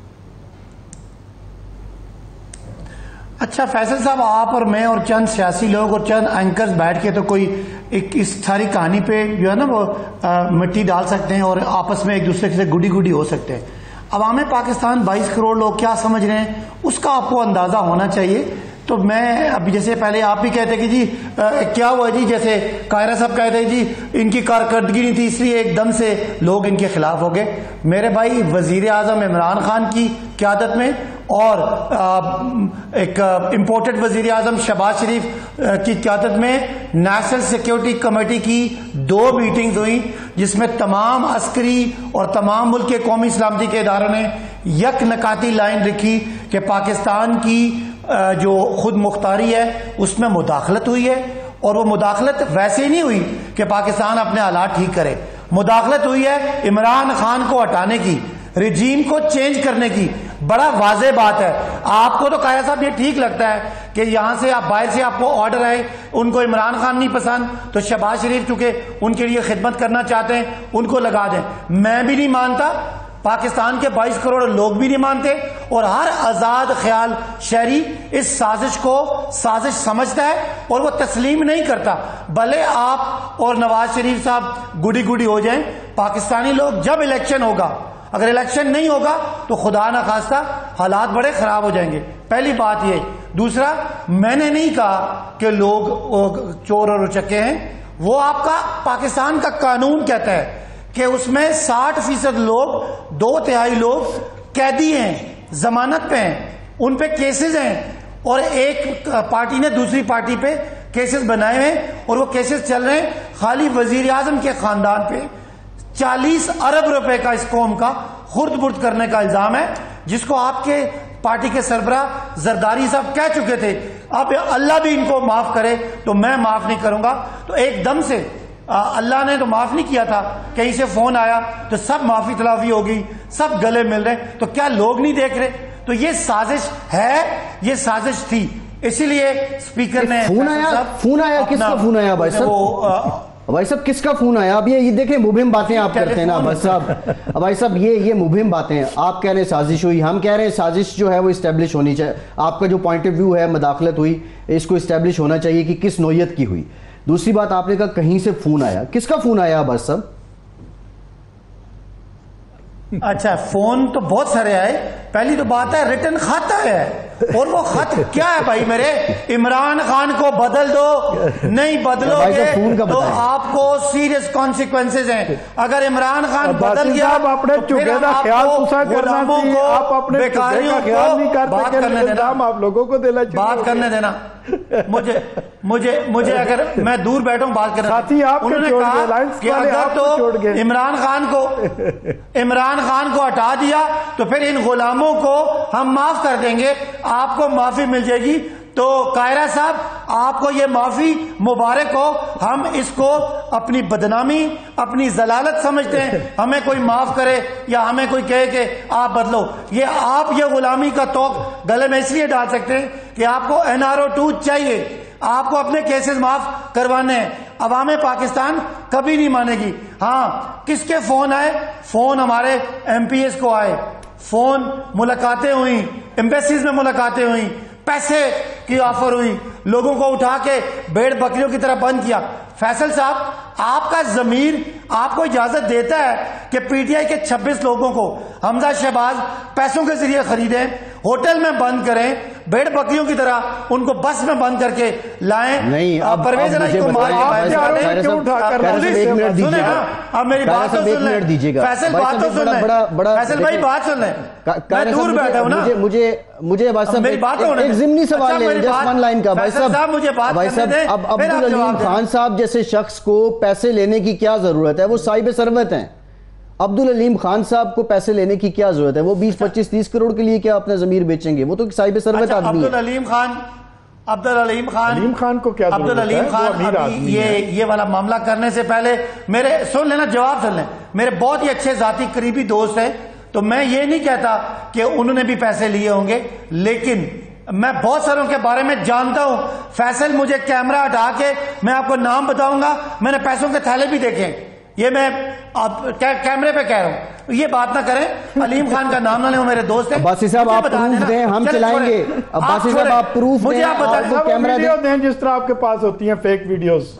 अच्छा फैसल साहब, आप और मैं और चंद सियासी लोग और चंद एंकर्स बैठ के तो कोई एक इस सारी कहानी पे जो है ना वो आ, मिट्टी डाल सकते हैं और आपस में एक दूसरे से गुडी गुडी हो सकते हैं। अवाम पाकिस्तान बाईस करोड़ लोग क्या समझ रहे हैं उसका आपको अंदाजा होना चाहिए। तो मैं अभी जैसे पहले आप भी कहते कि जी आ, क्या हुआ जी, जैसे कायरा साहब कहते जी इनकी कारकर्दगी नहीं थी इसलिए एकदम से लोग इनके खिलाफ हो गए। मेरे भाई वजीर आजम इमरान खान की क़यादत में और आ, एक इम्पोर्टेड वजीर आजम शहबाज शरीफ की क़यादत में नेशनल सिक्योरिटी कमेटी की दो मीटिंग्स हुई जिसमें तमाम अस्करी और तमाम मुल्क के कौमी सलामती के इदारों ने यक नकाती लाइन रखी कि पाकिस्तान की जो खुद मुख्तारी है उसमें मुदाखलत हुई है। और वो मुदाखलत वैसे ही नहीं हुई कि पाकिस्तान अपने हालात ठीक करे, मुदाखलत हुई है इमरान खान को हटाने की, रिजीम को चेंज करने की। बड़ा वाज़ेह बात है। आपको तो काया साहब ये ठीक लगता है कि यहां से आप बाहर से आपको ऑर्डर आए, उनको इमरान खान नहीं पसंद तो शहबाज शरीफ चूंकि उनके लिए खिदमत करना चाहते हैं उनको लगा दें। मैं भी नहीं मानता, पाकिस्तान के बाईस करोड़ लोग भी नहीं मानते और हर आजाद ख्याल शहरी इस साजिश को साजिश समझता है और वो तस्लीम नहीं करता। भले आप और नवाज शरीफ साहब गुडी गुडी हो जाएं, पाकिस्तानी लोग जब इलेक्शन होगा, अगर इलेक्शन नहीं होगा तो खुदा ना खास्ता हालात बड़े खराब हो जाएंगे। पहली बात ये। दूसरा, मैंने नहीं कहा कि लोग चोर और उचक्के हैं, वो आपका पाकिस्तान का कानून कहता है कि उसमें साठ फीसद लोग, दो तिहाई लोग कैदी हैं, जमानत पे हैं, उन पे केसेस हैं और एक पार्टी ने दूसरी पार्टी पे केसेस बनाए हैं और वो केसेस चल रहे हैं। खाली वजीर आजम के खानदान पे चालीस अरब रुपए का इस कौम का खुर्द बुर्द करने का इल्जाम है, जिसको आपके पार्टी के सरबरा जरदारी साहब कह चुके थे अब अल्लाह भी इनको माफ करे तो मैं माफ नहीं करूंगा। तो एकदम से अल्लाह ने तो माफ नहीं किया था, कहीं से फोन आया तो सब माफी तलाफी होगी, सब गले मिल रहे, तो क्या लोग नहीं देख रहे? तो ये साजिश है, ये साजिश थी। इसीलिए स्पीकर ने फोन आया, फोन आया किसका फोन आया भाई साहब? भाई साहब किसका फोन आया? अब ये ये देखें मुबहिम बातें आप करते हैं ना भाई साहब। भाई साहब ये ये मुबहिम बातें हैं। आप कह रहे हैं साजिश हुई, हम कह रहे हैं साजिश जो है वो इस्टेब्लिश होनी चाहिए। आपका जो पॉइंट ऑफ व्यू है मदाखलत हुई, इसको इस्टेब्लिश होना चाहिए कि किस नौयत की हुई। दूसरी बात, आपने कहा कहीं से फोन आया, किसका फोन आया बस साहब? अच्छा, फोन तो बहुत सारे आए। पहली तो बात है रिटर्न खत है, और वो खत क्या है भाई मेरे? इमरान खान को बदल दो, नहीं बदलोगे तो आपको सीरियस कॉन्सिक्वेंसेज हैं। अगर इमरान खान बदल गया अपने चुके का ख्याल गुलामों को, आप अपने बेकारियों को बात करने देना, आप लोगों को देना बात करने देना। मुझे मुझे मुझे अगर मैं दूर बैठा हूं बात करने, साथी उन्होंने कहा कि अगर तो इमरान खान को इमरान खान को हटा दिया तो फिर इन गुलामों को हम माफ कर देंगे, आपको माफी मिल जाएगी। तो कायरा साहब, आपको ये माफी मुबारक हो। हम इसको अपनी बदनामी, अपनी जलालत समझते हैं। हमें कोई माफ करे या हमें कोई कहे कि आप बदलो, ये आप ये गुलामी का तोक गले में इसलिए डाल सकते हैं कि आपको एन आर ओ टू चाहिए, आपको अपने केसेस माफ करवाने हैं। अवाम पाकिस्तान कभी नहीं मानेगी। हाँ, किसके फोन आए? फोन हमारे एम पी एस को आए, फोन मुलाकातें हुई, एम्बेसीज में मुलाकातें हुई, पैसे की ऑफर हुई, लोगों को उठा के भेड़ बकरियों की तरह बंद किया। फैसल साहब, आपका जमीर आपको इजाजत देता है कि पीटीआई के छब्बीस लोगों को हमजा शहबाज पैसों के जरिए खरीदें, होटल में बंद करें, भेड़ बकरियों की तरह उनको बस में बंद करके लाएं। नहीं, अब- परवेज अब इलाही मुझे को मार के बताइए, बाहर खैर निकालें। साहब, क्यों उठा कर- खैर साहब, एक मिनट सुने दीजिएगा। ना, अब मेरी खैर बात तो साहब, एक सुन लें। मिनट दीजिएगा। फैसल भाई बात साहब, तो सुन बड़ा- लें। बड़ा- बड़ा- फैसल भाई देखिए, बात सुन लें। का- मैं कायरा दूर साहब, बैठा हूं ना। मुझे मुझे मुझे भाई साहब मेरी एक- बात एक- होने एक दें। ज़िमनी सवाल अच्छा, है, मेरी जस्ट बात- वन लाइन का। भाई फैसल साहब साहब, मुझे बात भाई करने साहब, दें, अब फिर आप अब्दुल जवाब अलीम दें। खान साहब जैसे शख्स को पैसे लेने की क्या जरूरत है? वो साहिब सरवत हैं। अब्दुल अलीम खान साहब को पैसे लेने की क्या जरूरत है? वो बीस पच्चीस तीस करोड़ के लिए क्या अपना जमीर बेचेंगे? वो तो साहिब सरवत अच्छा, आदमी अब्दुल है। अलीम खान अब्दुल अलीम खान अलीम खान को क्या अब्दुल जरूरत अलीम है? वो खान अमीर अभी आदमी ये है। ये वाला मामला करने से पहले मेरे सुन लेना, जवाब सुन लें। मेरे बहुत ही अच्छे जाती करीबी दोस्त हैं, तो मैं ये नहीं कहता कि उन्होंने भी पैसे लिए होंगे, लेकिन मैं बहुत सारों के बारे में जानता हूं। फैसल, मुझे कैमरा हटा के मैं आपको नाम बताऊंगा, मैंने पैसों के थैले भी देखे हैं। ये मैं आप कै, कैमरे पे कह रहा हूं। ये बात ना करें, अलीम खान का नाम ना ले, वो मेरे दोस्त हैं। अब्बासी साहब, मुझे आप बता प्रूफ देना। दें, हम चले, चलाएंगे। छोड़ें। अब्बासी साहब, छोड़ें। आप प्रूफ मुझे दें, आप आप बताएं। वो वो कैमरा वीडियो दें। दें जिस तरह आपके पास होती हैं फेक वीडियोस।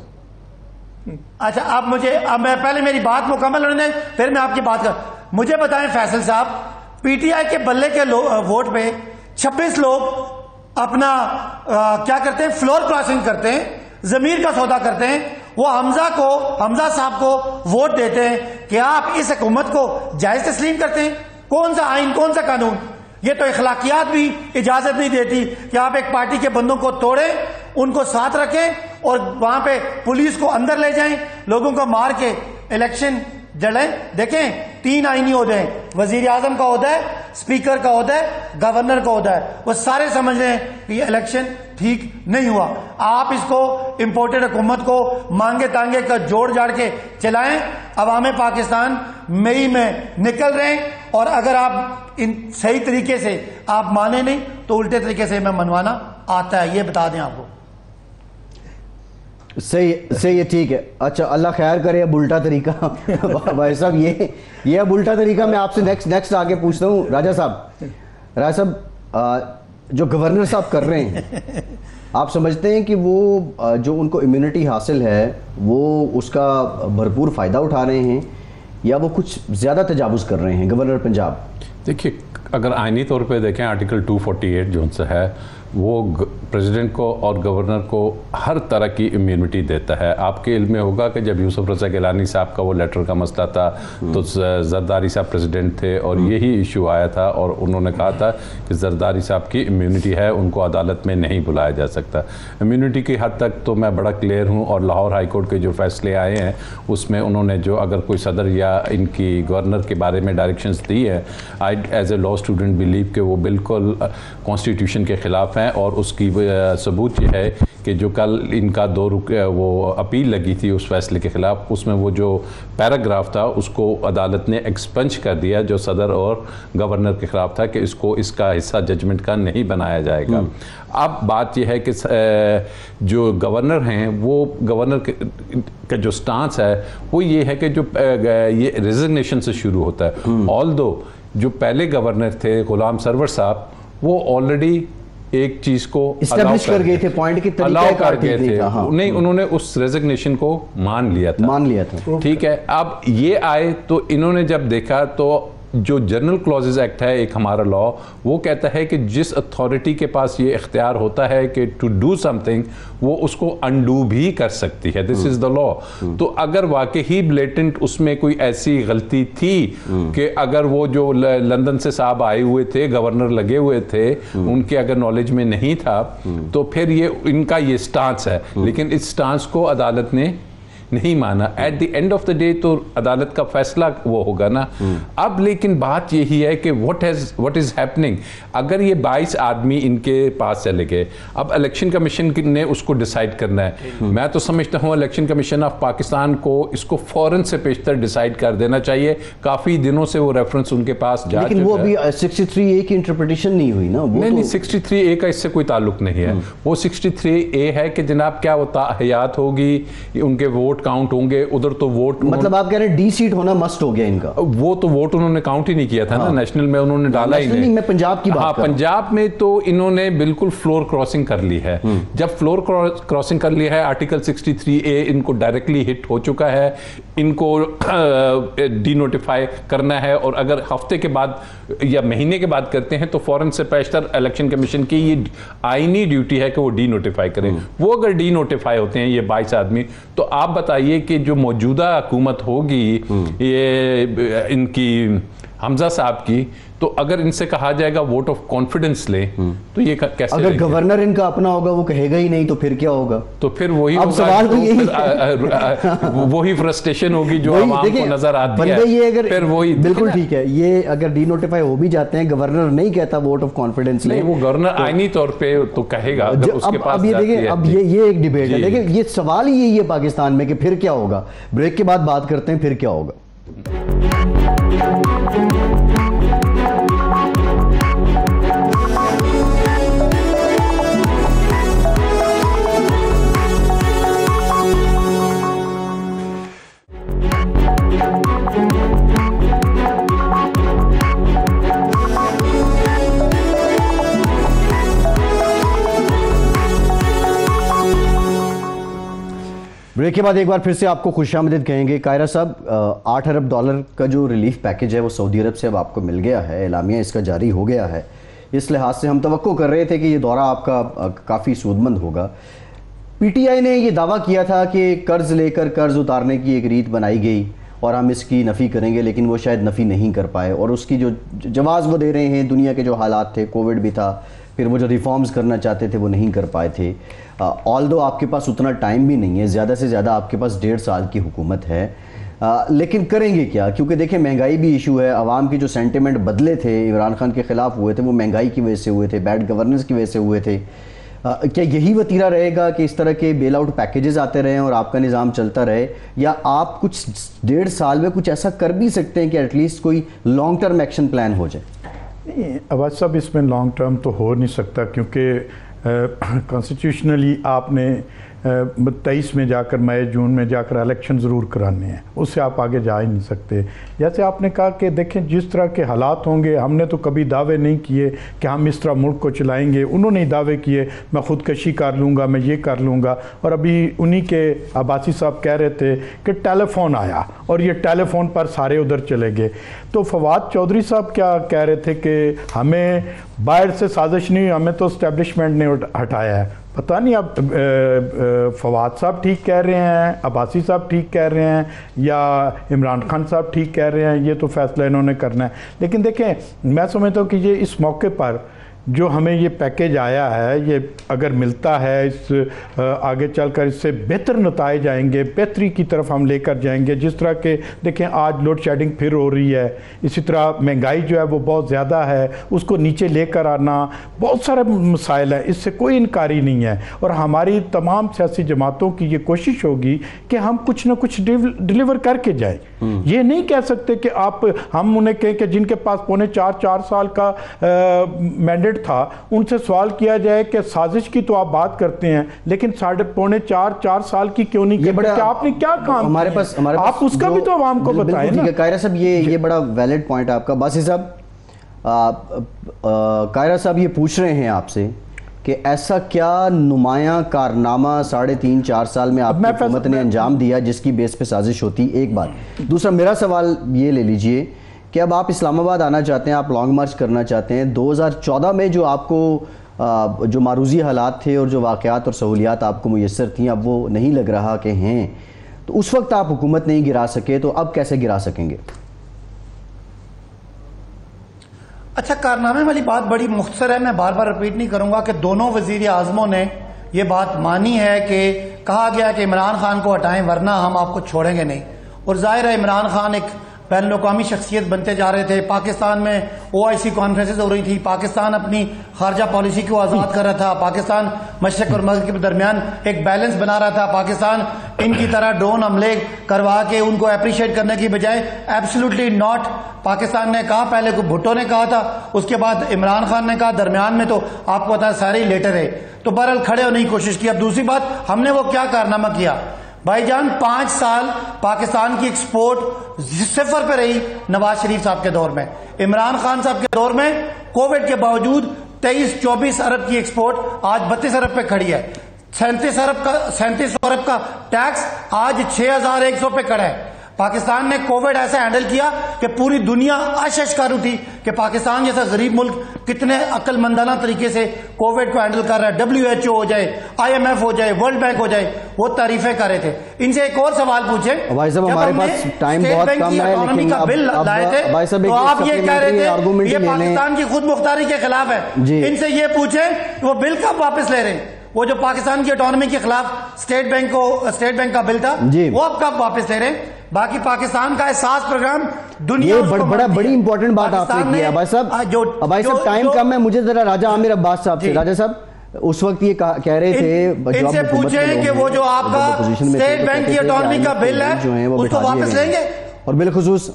अच्छा, अब मुझे अब मैं पहले मेरी बात मुकम्मल होने दें, फिर मैं आपकी बात कर। मुझे बताएं फैसल साहब, पीटीआई के बल्ले के वोट पे छब्बीस लोग अपना आ, क्या करते हैं, फ्लोर क्रॉसिंग करते हैं, जमीर का सौदा करते हैं। वो हमजा को हमजा साहब को वोट देते हैं कि आप इस हुकूमत को जायज तस्लीम करते हैं। कौन सा आइन, कौन सा कानून? ये तो इखलाकियात भी इजाजत नहीं देती कि आप एक पार्टी के बंदों को तोड़ें, उनको साथ रखें और वहां पे पुलिस को अंदर ले जाएं, लोगों को मार के इलेक्शन जड़ें। देखें, तीन आईनी ओहदे हैं, वजीर आजम का ओहदा है, स्पीकर का ओहदा है, गवर्नर का ओहदा है। वो सारे समझ रहे हैं कि ये इलेक्शन ठीक नहीं हुआ। आप इसको इंपोर्टेड हुकूमत को मांगे तांगे का जोड़ जाड़ के चलाएं। अवाम पाकिस्तान मई में निकल रहे हैं, और अगर आप इन सही तरीके से आप माने नहीं तो उल्टे तरीके से मैं मनवाना आता है, ये बता दें आपको। सही सही है, ठीक है। अच्छा, अल्लाह खैर करे। अब उल्टा तरीका भाई साहब, ये ये अब उल्टा तरीका मैं आपसे नेक्स्ट नेक्स्ट आगे पूछता हूँ। राजा साहब, राजा साहब, जो गवर्नर साहब कर रहे हैं, आप समझते हैं कि वो जो उनको इम्यूनिटी हासिल है वो उसका भरपूर फ़ायदा उठा रहे हैं, या वो कुछ ज़्यादा तजावुज़ कर रहे हैं गवर्नर पंजाब? देखिए, अगर आइनी तौर पे देखें, आर्टिकल टू फोर्टी एट जो उनसे है, वो प्रेसिडेंट को और गवर्नर को हर तरह की इम्यूनिटी देता है। आपके इल्म में होगा कि जब यूसुफ रज़ा गिलानी साहब का वो लेटर का मसला था तो जरदारी साहब प्रेसिडेंट थे और यही इशू आया था, और उन्होंने कहा था कि जरदारी साहब की इम्यूनिटी है, उनको अदालत में नहीं बुलाया जा सकता। इम्यूनिटी की हद तक तो मैं बड़ा क्लियर हूँ, और लाहौर हाई कोर्ट के जो फैसले आए हैं उसमें उन्होंने जो अगर कोई सदर या इनकी गवर्नर के बारे में डायरेक्शंस दी हैं, I as a law student believe कि वो बिल्कुल कॉन्स्टिट्यूशन के ख़िलाफ़ हैं। और उसकी सबूत ये है कि जो कल इनका दो रुक वो अपील लगी थी उस फैसले के ख़िलाफ़, उसमें वो जो पैराग्राफ था उसको अदालत ने एक्सपंज कर दिया, जो सदर और गवर्नर के ख़िलाफ़ था, कि इसको इसका हिस्सा जजमेंट का नहीं बनाया जाएगा। अब बात यह है कि जो गवर्नर हैं, वो गवर्नर का जो स्टांस है वो ये है कि जो ये रेजिग्नेशन से शुरू होता है। ऑल दो जो पहले गवर्नर थे गुलाम सरवर साहब, वो ऑलरेडी एक चीज को एस्टैब्लिश कर गए थे, पॉइंट की अलाउ कर गए थे, हाँ। नहीं, उन्होंने उस रेजिग्नेशन को मान लिया था मान लिया था ठीक है। अब ये आए तो इन्होंने जब देखा तो जो जनरल क्लॉजेज एक्ट है एक हमारा लॉ, वो कहता है कि जिस अथॉरिटी के पास ये इख्तियार होता है कि टू डू समथिंग, वो उसको अनडू भी कर सकती है। This is the law. तो अगर वाकई ही ब्लेटेंट उसमें कोई ऐसी गलती थी कि अगर वो जो लंदन से साहब आए हुए थे, गवर्नर लगे हुए थे, उनके अगर नॉलेज में नहीं था, तो फिर ये इनका ये स्टांस है। लेकिन इस स्टांस को अदालत ने नहीं माना। At the end of the day तो अदालत का फैसला वो होगा ना। अब लेकिन बात यही है कि what has what is happening, अगर ये बाईस आदमी इनके पास चले गए, अब इलेक्शन कमीशन ने उसको डिसाइड करना है। मैं तो समझता हूँ इलेक्शन कमीशन ऑफ पाकिस्तान को इसको फौरन से पेशतर डिसाइड कर देना चाहिए। काफी दिनों से वो रेफरेंस उनके पास जा लेकिन वो अभी सिक्सटी थ्री ए की इंटरप्रिटेशन नहीं हुई ना। वो नहीं तो... नहीं सिक्सटी थ्री ए का इससे कोई ताल्लुक नहीं है। वो सिक्सटी थ्री ए है कि जनाब क्या वो ताहयात होगी, उनके वोट वोट काउंट होंगे, उधर तो वोट मतलब आप कह रहे हैं डी सीट होना मस्ट हो गया इनका। वो तो वोट उन्होंने काउंट ही नहीं किया था हाँ। ना, नेशनल में उन्होंने डाला ही नहीं। मैं पंजाब की बात हाँ, पंजाब में तो इन्होंने बिल्कुल फ्लोर क्रॉसिंग कर ली है। जब फ्लोर क्रॉसिंग कर लिया है, आर्टिकल सिक्सटी थ्री ए इनको डायरेक्टली हिट हो चुका है, इनको डी नोटिफाई करना है, और अगर हफ्ते के बाद या महीने के बाद करते हैं तो फौरन से पेशतर इलेक्शन कमीशन की ये आईनी ड्यूटी है कि वो डी नोटिफाई करें। वो अगर डी नोटिफाई होते हैं ये बाईस आदमी, तो आप बताइए कि जो मौजूदा हुकूमत होगी ये इनकी हमजा साहब की, तो अगर इनसे कहा जाएगा वोट ऑफ कॉन्फिडेंस ले तो ये कैसे? अगर गवर्नर इनका अपना होगा वो कहेगा ही नहीं तो फिर क्या होगा? तो फिर वही अब सवाल तो यही वही फ्रस्ट्रेशन होगी जो आवाम को नजर आती है। ये अगर फिर वही बिल्कुल ठीक है, ये अगर डी नोटिफाई हो भी जाते हैं, गवर्नर नहीं कहता वोट ऑफ कॉन्फिडेंस ले, वो गवर्नर आईनी तौर पे तो कहेगा उसके पास। अब ये देखिए, अब ये ये एक डिबेट है। देखिए ये सवाल ही यही है पाकिस्तान में कि फिर क्या होगा। ब्रेक के बाद बात करते हैं फिर क्या होगा। ब्रेक के बाद एक बार फिर से आपको खुशामदीद कहेंगे। कायरा साहब, आठ अरब डॉलर का जो रिलीफ पैकेज है वो सऊदी अरब से अब आपको मिल गया है, एलामिया इसका जारी हो गया है। इस लिहाज से हम तवक्को कर रहे थे कि ये दौरा आपका काफ़ी सूदमंद होगा। पीटीआई ने ये दावा किया था कि कर्ज लेकर कर्ज उतारने की एक रीत बनाई गई और हम इसकी नफ़ी करेंगे, लेकिन वो शायद नफ़ी नहीं कर पाए, और उसकी जो जवाब वो दे रहे हैं, दुनिया के जो हालात थे, कोविड भी था, फिर वो जो रिफॉर्म्स करना चाहते थे वो नहीं कर पाए थे। ऑल दो आपके पास उतना टाइम भी नहीं है, ज़्यादा से ज़्यादा आपके पास डेढ़ साल की हुकूमत है, आ, लेकिन करेंगे क्या? क्योंकि देखिए महंगाई भी इशू है। आवाम की जो सेंटिमेंट बदले थे, इमरान खान के ख़िलाफ़ हुए थे, वो महंगाई की वजह से हुए थे, बैड गवर्नेंस की वजह से हुए थे। आ, क्या यही वतीरा रहेगा कि इस तरह के बेल आउट पैकेजेस आते रहें और आपका निज़ाम चलता रहे, या आप कुछ डेढ़ साल में कुछ ऐसा कर भी सकते हैं कि एटलीस्ट कोई लॉन्ग टर्म एक्शन प्लान हो जाए? नहीं, अवध साहब, इसमें लॉन्ग टर्म तो हो नहीं सकता, क्योंकि कॉन्स्टिट्यूशनली आपने तेईस में जाकर, मई जून में जाकर इलेक्शन ज़रूर कराने हैं, उससे आप आगे जा ही नहीं सकते। जैसे आपने कहा कि देखें जिस तरह के हालात होंगे, हमने तो कभी दावे नहीं किए कि हम इस तरह मुल्क को चलाएंगे, उन्होंने ही दावे किए मैं ख़ुदकशी कर लूँगा, मैं ये कर लूँगा। और अभी उन्हीं के अब्बासी साहब कह रहे थे कि टेलीफोन आया और ये टेलीफोन पर सारे उधर चले गए। तो फवाद चौधरी साहब क्या कह रहे थे कि हमें बाहर से साजिश नहीं, हमें तो इस्टेब्लिशमेंट ने हटाया है। पता नहीं अब फवाद साहब ठीक कह रहे हैं, अब्बासी साहब ठीक कह रहे हैं, या इमरान खान साहब ठीक कह रहे हैं, ये तो फैसला इन्होंने करना है। लेकिन देखें, मैं समझता हूँ कि ये इस मौके पर जो हमें ये पैकेज आया है, ये अगर मिलता है, इस आगे चलकर इससे बेहतर नताइज आएंगे, बेहतरी की तरफ हम लेकर जाएंगे। जिस तरह के देखें आज लोड शेडिंग फिर हो रही है, इसी तरह महंगाई जो है वो बहुत ज़्यादा है, उसको नीचे लेकर आना, बहुत सारे मसाइल हैं, इससे कोई इनकारी नहीं है। और हमारी तमाम सियासी जमातों की ये कोशिश होगी कि हम कुछ ना कुछ डिलीवर करके जाएँ। ये नहीं कह सकते कि आप हम उन्हें कहें कि जिनके पास पौने चार चार साल का मैंडेट था, उनसे सवाल किया जाए कि साजिश की तो आप बात करते हैं, लेकिन साढ़े पौने चार चार साल की क्यों नहीं करते? क्या आपने क्या काम हमारे पास हमारे आप उसका भी तो आवाम को बताएं ना। कायरा साहब, ये ये बड़ा वैलिड पॉइंट है आपका। बासी साहब, कायरा साहब ये पूछ रहे हैं आपसे कि ऐसा क्या नुमाया कारनामा साढ़े तीन चार साल में आपकी हुकूमत ने अंजाम दिया जिसकी बेस पे साजिश होती? एक बात। दूसरा मेरा सवाल ये ले लीजिए कि अब आप इस्लामाबाद आना चाहते हैं, आप लॉन्ग मार्च करना चाहते हैं। दो हज़ार चौदह में जो आपको जो मारूजी हालात थे और जो वाक़यात और सहूलियात आपको मुयस्सर थी, अब वो नहीं लग रहा कि हैं, तो उस वक्त आप हुकूमत नहीं गिरा सके, तो अब कैसे गिरा सकेंगे? अच्छा, कारनामे वाली बात बड़ी मुख्तसर है, मैं बार बार रिपीट नहीं करूंगा कि दोनों वजीर आज़मों ने यह बात मानी है कि कहा गया कि इमरान खान को हटाएं वरना हम आपको छोड़ेंगे नहीं। और जाहिर है इमरान खान एक बैन अवी शख्सियत बनते जा रहे थे। पाकिस्तान में ओ आई सी कॉन्फ्रेंसेज हो रही थी, पाकिस्तान अपनी खारजा पॉलिसी को आज़ाद कर रहा था, पाकिस्तान मशरक़ और मग़रिब के दरमियान एक बैलेंस बना रहा था, पाकिस्तान इनकी तरह ड्रोन हमले करवा के उनको अप्रिशिएट करने की बजाय एब्सोल्युटली नॉट, पाकिस्तान ने कहा, पहले को भुट्टो ने कहा था, उसके बाद इमरान खान ने कहा, दरमियान में तो आपको पता है सारे ही लेटर है। तो बहरहाल खड़े होने की कोशिश की। अब दूसरी बात, हमने वो क्या कारनामा किया? भाईजान पांच साल पाकिस्तान की एक्सपोर्ट सिफर पे रही नवाज शरीफ साहब के दौर में, इमरान खान साहब के दौर में कोविड के बावजूद तेईस चौबीस अरब की एक्सपोर्ट आज बत्तीस अरब पे खड़ी है। सैंतीस अरब का सैंतीस अरब का टैक्स आज छह हजार एक सौ पे खड़ा है। पाकिस्तान ने कोविड ऐसा हैंडल किया कि पूरी दुनिया अशशकारू थी कि पाकिस्तान जैसा गरीब मुल्क कितने अक्लमंदाना तरीके से कोविड को हैंडल कर रहा है। डब्ल्यू एच ओ हो जाए, आई एम एफ हो जाए, वर्ल्ड बैंक हो जाए, वो तारीफें कर रहे थे। इनसे एक और सवाल पूछे, भाई साहब हमारे पास टाइम बहुत कम है, लेकिन का बिल लाए थे तो आप ये कह रहे थे ये पाकिस्तान की खुद मुख्तारी के खिलाफ है। इनसे ये पूछे वो बिल कब वापस ले रहे हैं? वो जो पाकिस्तान की ऑटोनॉमी के खिलाफ स्टेट बैंक को स्टेट बैंक का बिल था वो अब कब वापस ले रहे हैं? बाकी पाकिस्तान का एहसास प्रोग्राम दुनिया ये बड़, बड़ा बड़ी इंपॉर्टेंट बात आपने किया भाई साहब। भाई साहब टाइम कम है, मुझे जरा राजा आमिर अब्बास साहब से, राजा साहब उस वक्त ये कह रहे थे इनसे पूछे कि वो जो आपका स्टेट बैंक की ऑटोनॉमी का बिल है उसको वापस लेंगे? और बिलखुसूस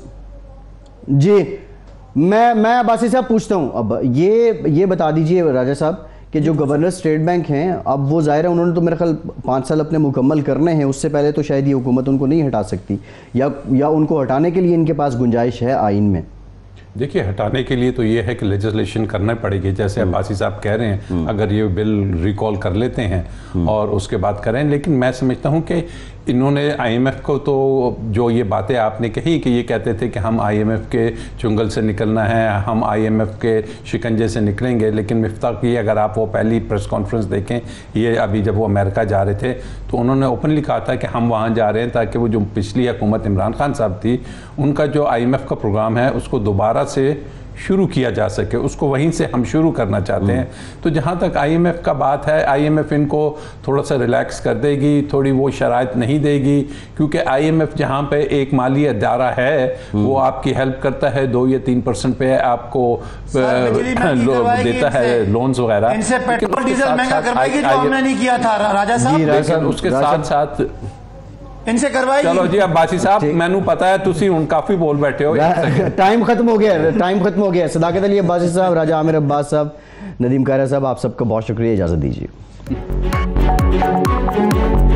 जी मैं मैं अब्बासी साहब पूछता हूं, अब ये ये बता दीजिए राजा साहब कि जो गवर्नर स्टेट बैंक हैं, अब वो जाहिर है उन्होंने तो मेरे ख्याल पाँच साल अपने मुकम्मल करने हैं, उससे पहले तो शायद ये हुकूमत उनको नहीं हटा सकती, या या उनको हटाने के लिए इनके पास गुंजाइश है आइन में? देखिए, हटाने के लिए तो ये है कि लेजिस्लेशन करना पड़ेगी, जैसे अब्बासी साहब कह रहे हैं, अगर ये बिल रिकॉल कर लेते हैं और उसके बाद करें। लेकिन मैं समझता हूँ कि इन्होंने आईएमएफ को तो जो ये बातें आपने कही कि ये कहते थे कि हम आईएमएफ के चुंगल से निकलना है, हम आईएमएफ के शिकंजे से निकलेंगे, लेकिन मिफ्ता की अगर आप वो पहली प्रेस कॉन्फ्रेंस देखें, ये अभी जब वो अमेरिका जा रहे थे तो उन्होंने ओपनली कहा था कि हम वहाँ जा रहे हैं ताकि वो जो पिछली हुकूमत इमरान खान साहब थी उनका जो आईएमएफ का प्रोग्राम है उसको दोबारा से शुरू किया जा सके, उसको वहीं से हम शुरू करना चाहते हैं। तो जहाँ तक आईएमएफ का बात है, आईएमएफ इनको थोड़ा सा रिलैक्स कर देगी, थोड़ी वो शराइत नहीं देगी, क्योंकि आईएमएफ जहाँ पे एक माली अदारा है वो आपकी हेल्प करता है, दो या तीन परसेंट पे आपको देता है लोन्स वगैरह। इनसे पेट्रोल डीजल महंगा करवाएगी जो हमने नहीं किया था राजा साहब, उसके साथ साथ इनसे करवाई। चलो जी अब्बासी साहब, मैनू पता है तुसी हुण काफी बोल बैठे हो, टाइम खत्म हो गया टाइम खत्म हो गया सदाकत अली अब्बासी साहब, राजा आमिर अब्बास साहब, नदीम कायरा साहब, आप सबका बहुत शुक्रिया, इजाजत दीजिए।